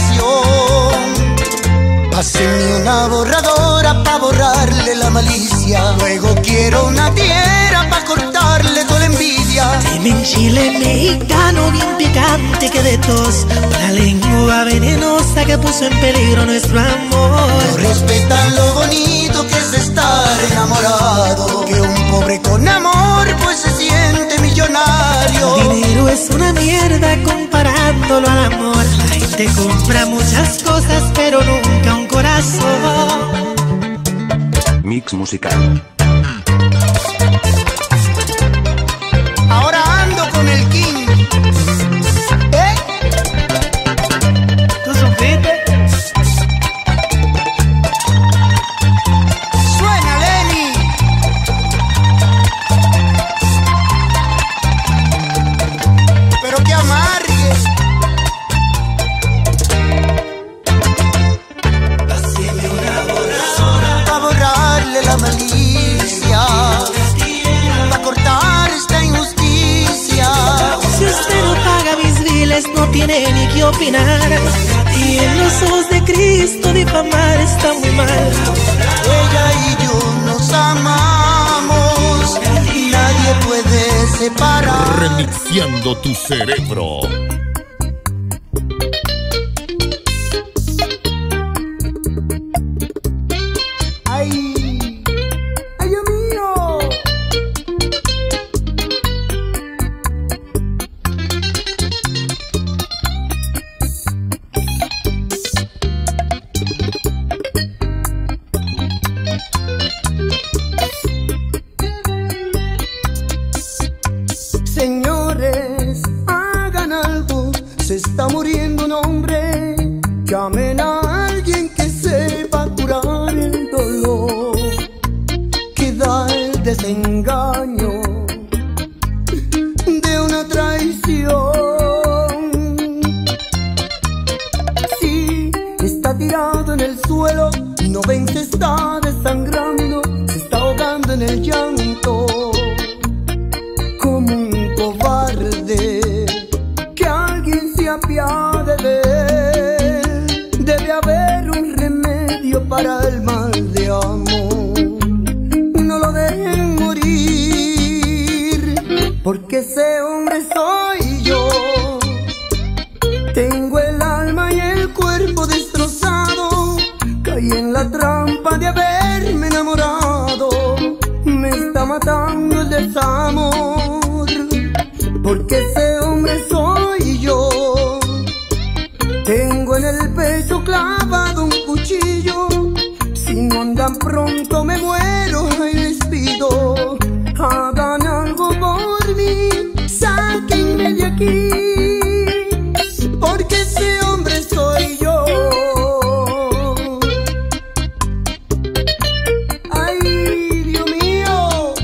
Pásenme una borradora pa' borrarle la malicia. Luego quiero una tierra pa' cortarle toda la envidia. dime en chile mexicano bien picante que de tos, la lengua venenosa que puso en peligro nuestro amor. No respetan lo bonito que es estar enamorado, que un pobre con amor pues se siente millonario. El dinero es una mierda comparándolo al amor. La gente compra muchas cosas pero nunca un corazón. Mix musical. Ahora ando con el King. ¿Eh? ¿Tú supiste? Suena, Lenny. caminar, y en los ojos de Cristo difamar está muy mal. Ella y yo nos amamos, nadie puede separar. Remixeando tu cerebro. Ay, ay, Dios mío. Señores, hagan algo, se está muriendo un hombre. Llamen a alguien que sepa curar el dolor que da el desengaño de una traición. Sí, está tirado en el suelo, no ven, se está desangrando, se está ahogando en el llanto como un cobarde. Que alguien se apiade de él, debe haber un remedio para el mal de amor. No lo dejen morir, porque ese hombre soy yo. Tengo el alma y el cuerpo destrozado, caí en la trampa de haberme enamorado. Me está matando el desamor, porque ese hombre soy yo. Tengo en el pecho clavado un cuchillo, si no andan pronto me muero. Y les pido, hagan algo por mí, sáquenme de aquí, porque ese hombre soy yo. Ay, Dios mío.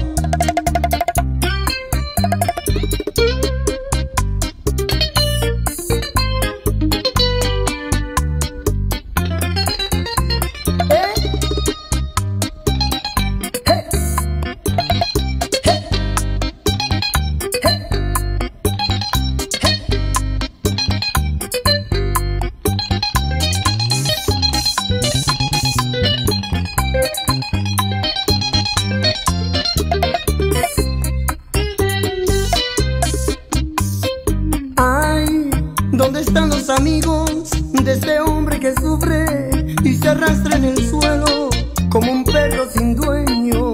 Ay, ¿dónde están los amigos de este hombre que sufre y se arrastra en el suelo como un perro sin dueño?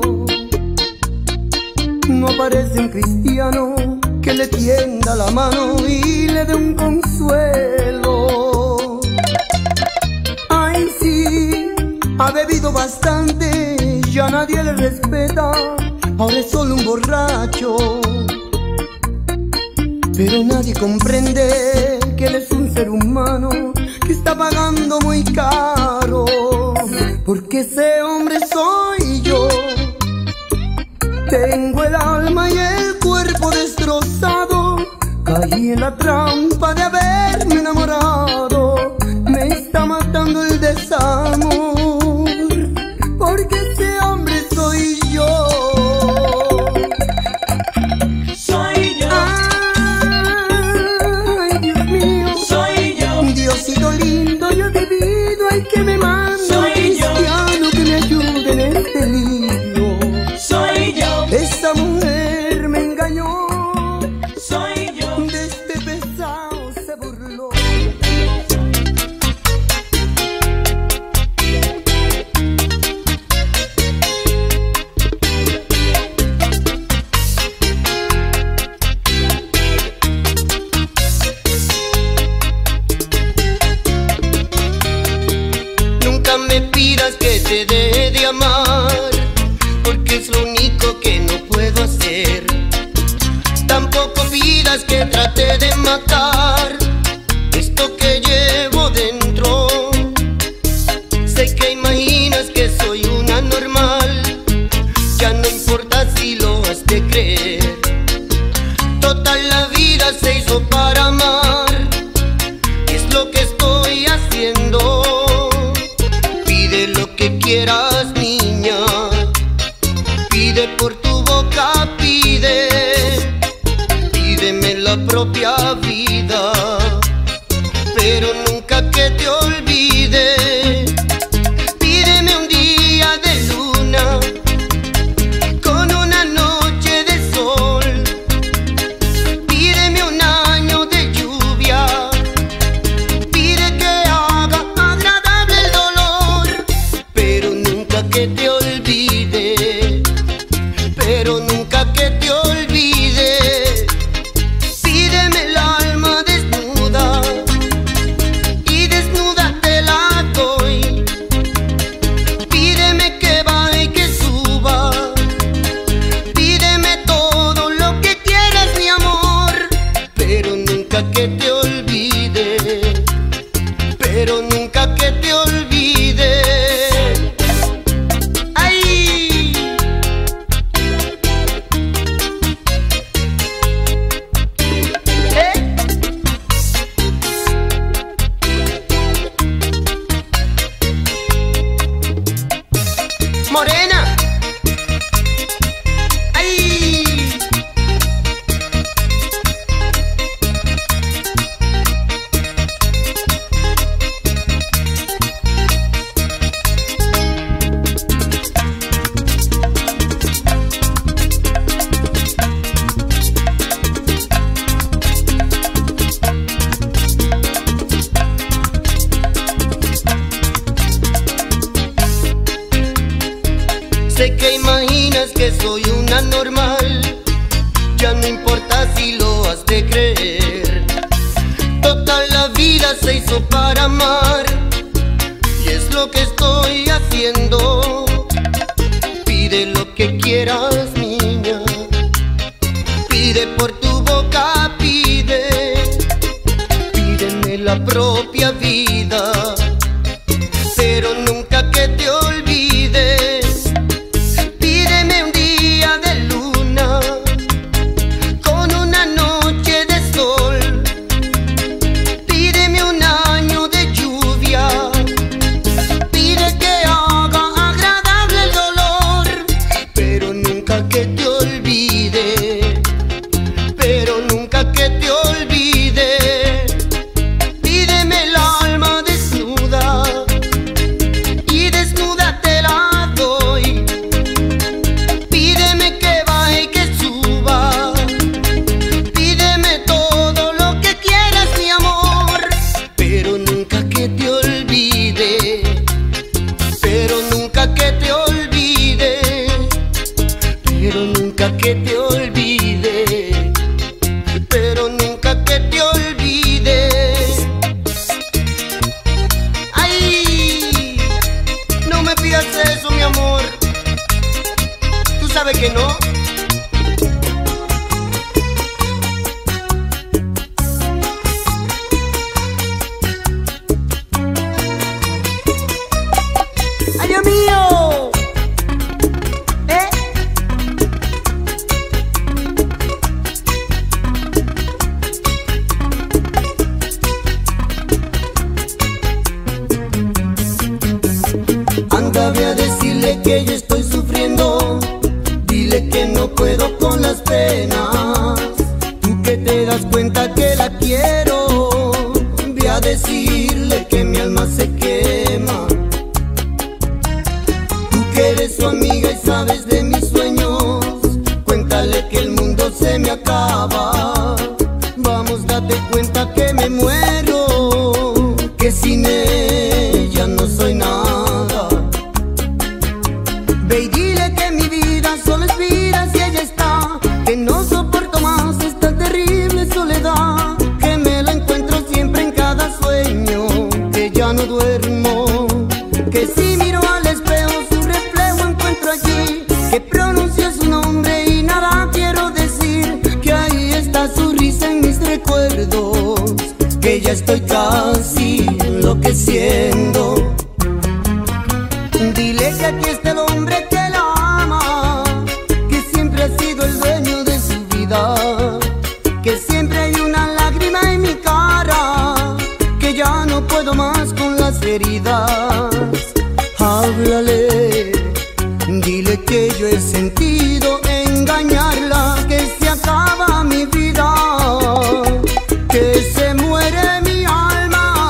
No aparece un cristiano que le tienda la mano y le dé un consuelo. Ay, sí, ha bebido bastante, ya nadie le respeta, ahora es solo un borracho. Pero nadie comprende que él es un ser humano que está pagando muy caro, porque ese hombre soy yo. Tengo el alma y el cuerpo destrozado, caí en la trampa de haberme enamorado. Me está matando el desamor, porque ese hombre soy yo. Soy yo, Ay, Dios mío. soy yo, Diosito lindo, yo te pido, ay, que me mande un Soy yo. cristiano que me ayude en este lío. soy yo, Esta mujer me engañó, soy yo. de este pesado se burló. Nunca me pidas que te deje de amar, porque es lo único que no puedo hacer. Tampoco pidas que trate de matar esto que llevo dentro. Sé que imaginas que soy una normal, ya no importa si lo has de creer. Toda la vida se hizo para amar, es lo que estoy haciendo. Pide lo que quieras, niña, pide por tu boca, pide, pídeme la propia vida, pero nunca que te olvide. Pídeme un día de luna con una noche de sol. Pídeme un año de lluvia. Pide que haga agradable el dolor, pero nunca que te olvide. Pero nunca que te olvide. Pídeme el alma desnuda y desnuda te la doy. Pídeme que baje y que suba. Pídeme todo lo que quieras, mi amor, pero nunca que te olvide. Pero nunca que te olvide. ¡Ay! ¿Eh? Morena. ¡Ay! Sé que imaginas que soy una normal, ya no importa si lo has de creer. Total, la vida se hizo para amar y es lo que estoy haciendo. Pide lo que quieras, niña. Pide por tu boca, pide. Pídeme la propia vida, pero nunca que te olvides. Pídeme un día de luna con una noche de sol. Pídeme un año de lluvia. Pide que haga agradable el dolor, pero nunca que te olvide. Pero nunca que te olvide. Pídeme el alma desnuda y desnuda te la doy. Pídeme que baje y que suba. Pídeme todo lo que quieras, mi amor, pero nunca que te olvide. Pero nunca que te olvide. Pero nunca que te olvide. Pero nunca que te olvide. ¡Ay! No me pidas eso, mi amor. Tú sabes que no. ¡Ay, Dios mío! ¿Eh? Anda, ve a decirle que yo estoy sufriendo. Dile que no puedo con las penas. Tú que te das cuenta que la quiero. Ve a decirle que mi alma se quema. Tú que eres su amiga y sabes de mis sueños. Cuéntale que el mundo se me acaba. Vamos, date cuenta que me muero, que sin ella no soy nada. Ve y dile que mi vida solo es vida si ella está. Que no soporto más esta terrible soledad. Que me la encuentro siempre en cada sueño. Que ya no duermo. Que si miro al espejo su reflejo encuentro allí. Que pronuncio su nombre y nada quiero decir. Que ahí está su risa en mis recuerdos. Que ya estoy casi enloqueciendo. Dile que aquí está el hombre que la ama, que siempre ha sido el dueño de su vida, que siempre hay una lágrima en mi cara, que ya no puedo más con las heridas. Háblale, dile que yo he sentido engañarla, que se acaba mi vida, que se muere mi alma.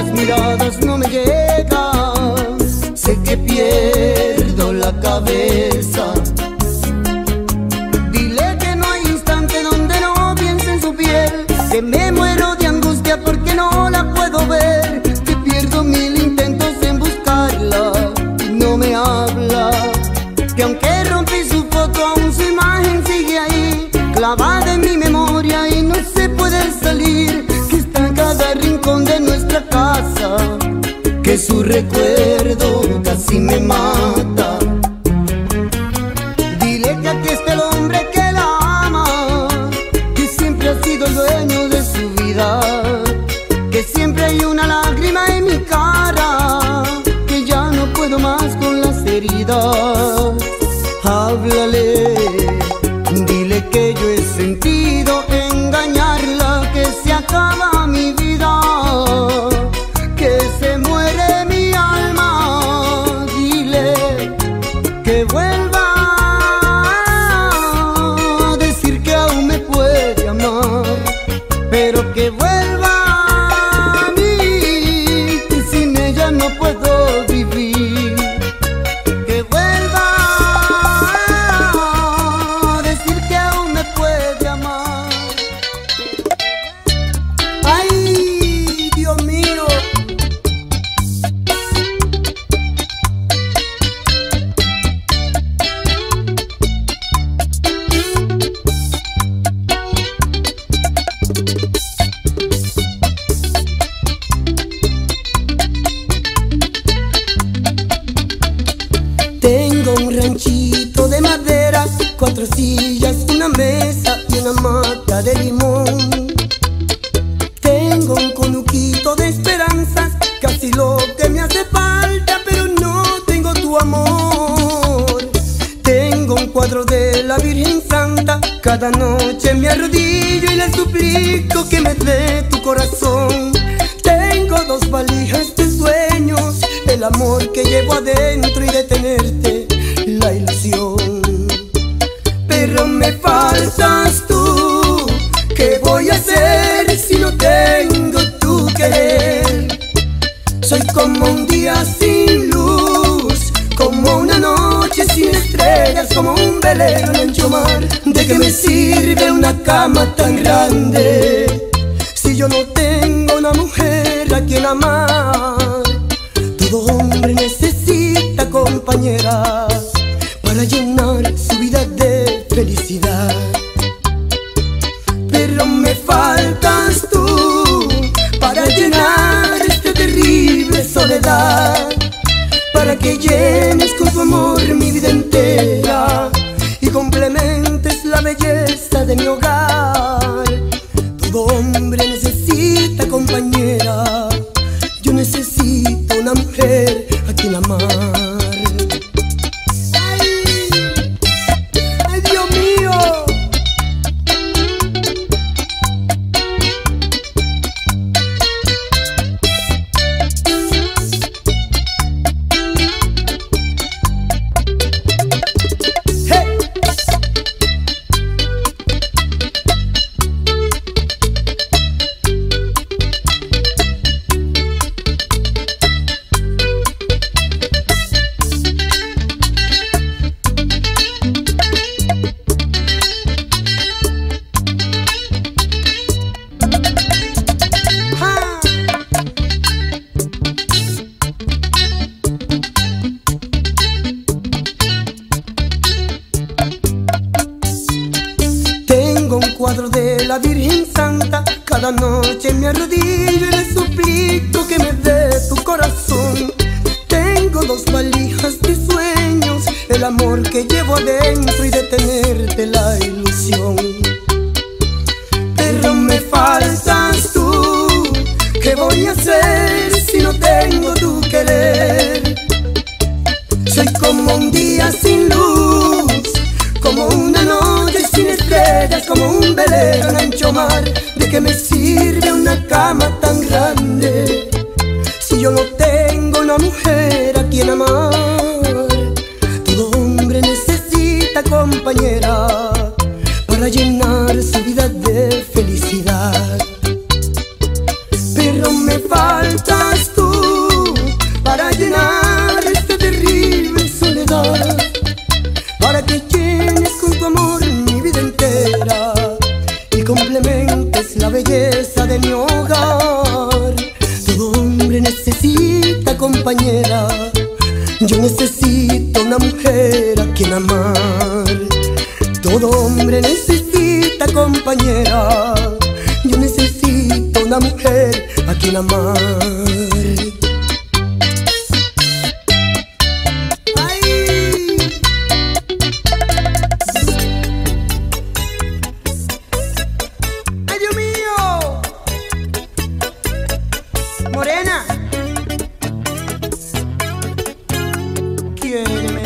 las miradas no me llegan. Sé que pierdo la cabeza. Dile que no hay instante donde no piense en su piel, que me muero de angustia porque no la puedo ver, que pierdo mil intentos en buscarla y no me habla, que aunque rompí su foto aún su imagen sigue ahí, clavada en mi memoria y no se puede salir, que está en cada rincón de nuestra casa, que su recuerdo casi me mata. Dile que aquí está el hombre que la ama, que siempre ha sido el dueño de su vida, que siempre hay una lágrima en mi cara, que ya no puedo más con las heridas. Háblale, dile que yo he sentido engañarla, que se acaba mi vida, que se muere mi alma. Dile que vuelva a decir que aún me puede amar, pero que vuelva a mí, que sin ella no puedo vivir. Que vuelva a decir que aún me puede amar. Ay, Dios mío. Tengo un ranchito de madera, cuatro sillas, una mesa y una mata de limón. Tengo un conuquito de esperanzas, casi lo que me hace falta, pero no tengo tu amor. Tengo un cuadro de la Virgen Santa, cada noche me arrodillo y le suplico que me dé tu corazón. Tengo dos valijas de sueños, el amor que llevo adentro y de tenerte la ilusión. Pero me faltas tú, ¿qué voy a hacer si no tengo tu querer? Soy como un día sin luz, como una noche sin estrellas, como un velero en ancho mar. ¿De qué me sirve una cama tan grande si yo no tengo una mujer a quien amar? Todo hombre necesita compañera para llenar su vida de felicidad. Pero me faltas tú para llenar esta terrible soledad, para que llenes con tu amor mi vida entera y complementes la belleza de mi hogar. Todo hombre necesita compañera, yo necesito una mujer a quien amar. ¡Ay! ¡Ay, Dios mío! ¡Hey! Tengo un cuadro de la Virgen Santa, cada noche me arrodillo y le suplico que me dé tu corazón. Tengo dos valijas de sueños, el amor que llevo adentro y de tenerte la ilusión. Pero me faltas tú, ¿qué voy a hacer si no tengo tu querer? Soy como un día sin luz, como una noche sin estrellas, como un velero en ancho mar. ¿De qué me sirve una cama tan grande si yo no tengo una mujer a quien amar? Todo hombre necesita compañera para llenar su vida de felicidad. Pero me faltas necesita compañera, yo necesito una mujer a quien amar. Todo hombre necesita compañera, yo necesito una mujer a quien amar. Morena, Quiéreme.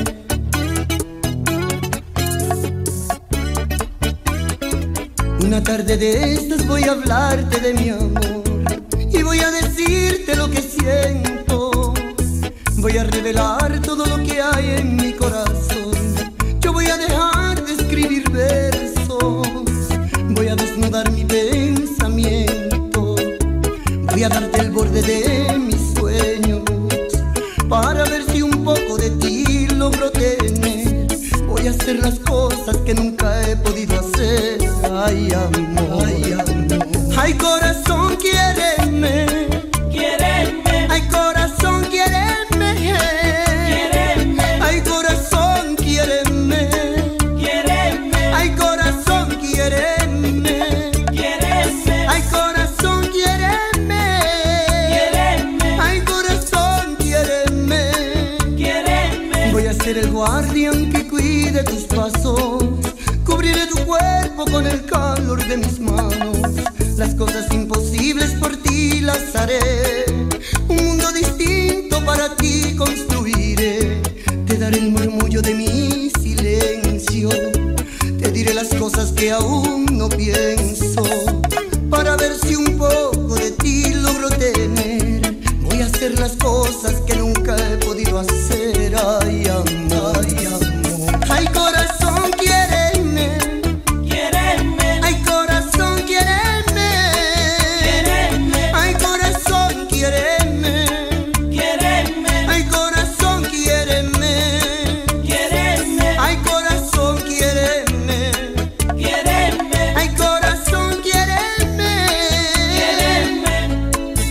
Una tarde de estas voy a hablarte de mi amor y voy a decirte lo que siento. Voy a revelar todo lo que hay en mi corazón. Yo voy a dejar de escribir versos, voy a desnudar mi pensamiento. Voy a darte el borde de mis sueños para ver si un poco de ti logro tener. Voy a hacer las cosas que nunca he podido hacer. Ay, amor, ay, amor. Ay, corazón, quiéreme, Quiéreme, ay, corazón, quiéreme, quiéreme, ay, corazón, quiéreme, quiéreme, ay, corazón, quiéreme, quiéreme, ay, corazón, quiéreme, quiéreme, ay, corazón, quiéreme. quiéreme. Voy a ser el guardián que cuide tus pasos, cubriré tu cuerpo con el calor de mis manos. Las cosas imposibles por ti las haré, un mundo distinto para ti construiré. Te daré el murmullo de mi silencio, te diré las cosas que aún no pienso, para ver si un poco de ti logro tener. Voy a hacer las cosas que nunca he podido hacer. Ay, amor, ay, amor. Ay, corazón, quiéreme, Quiéreme, ay, corazón, quiéreme, quiéreme, ay, corazón, quiéreme, quiéreme, ay, corazón, quiéreme, quiéreme, ay, corazón, quiéreme, quiéreme, ay, corazón, quiéreme. quiéreme.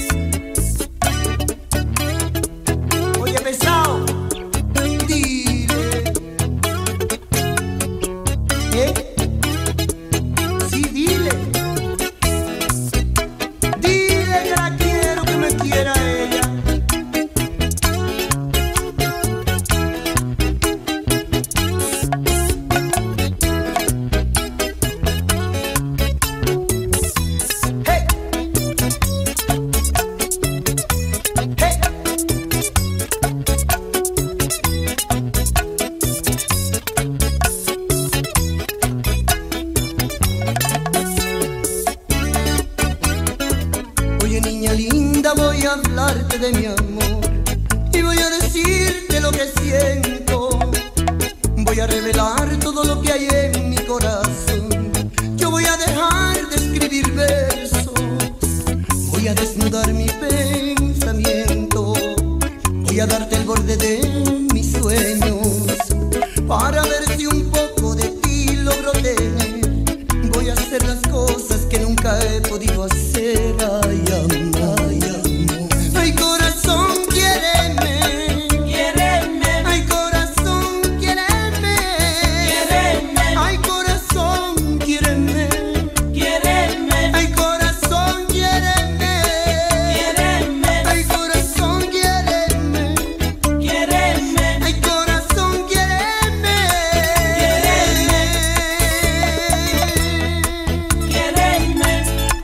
Oye, pesado, dile, ¿eh? Sí, dile, dile que la quiero, que me quiera ella. Hey, hey. Oye, niña linda, voy a hablarte de mi amor y voy a decirte lo que siento. Voy a revelar todo lo que hay en mi corazón. Yo voy a dejar de escribir versos, voy a desnudar mi pensamiento. Voy a darte el borde de mis sueños para ver si un poco de ti logro tener. Voy a hacer las cosas que nunca he podido hacer. Ay, amor, ay, amor. Ay, corazón, quiéreme, Quiéreme, ay, corazón, quiéreme, quiéreme, ay, corazón, quiéreme, quiéreme, ay, corazón, quiéreme, quiéreme, ay, corazón, quiéreme, quiéreme, ay, corazón, quiéreme, quiéreme,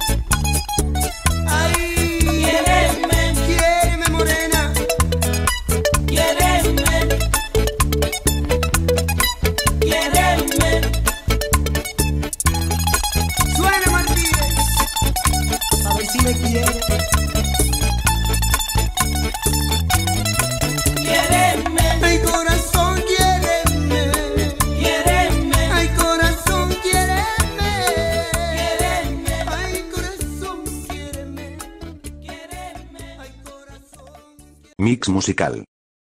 ay, quiéreme, quiéreme, morena, quiéreme, quiéreme. suena Martínez, a ver si me quiere. Quiéreme, Ay, corazón, quiéreme, quiéreme, ay, corazón, quiéreme, quiéreme, ay, corazón, quiéreme, quiéreme. ay, corazón. Mix musical.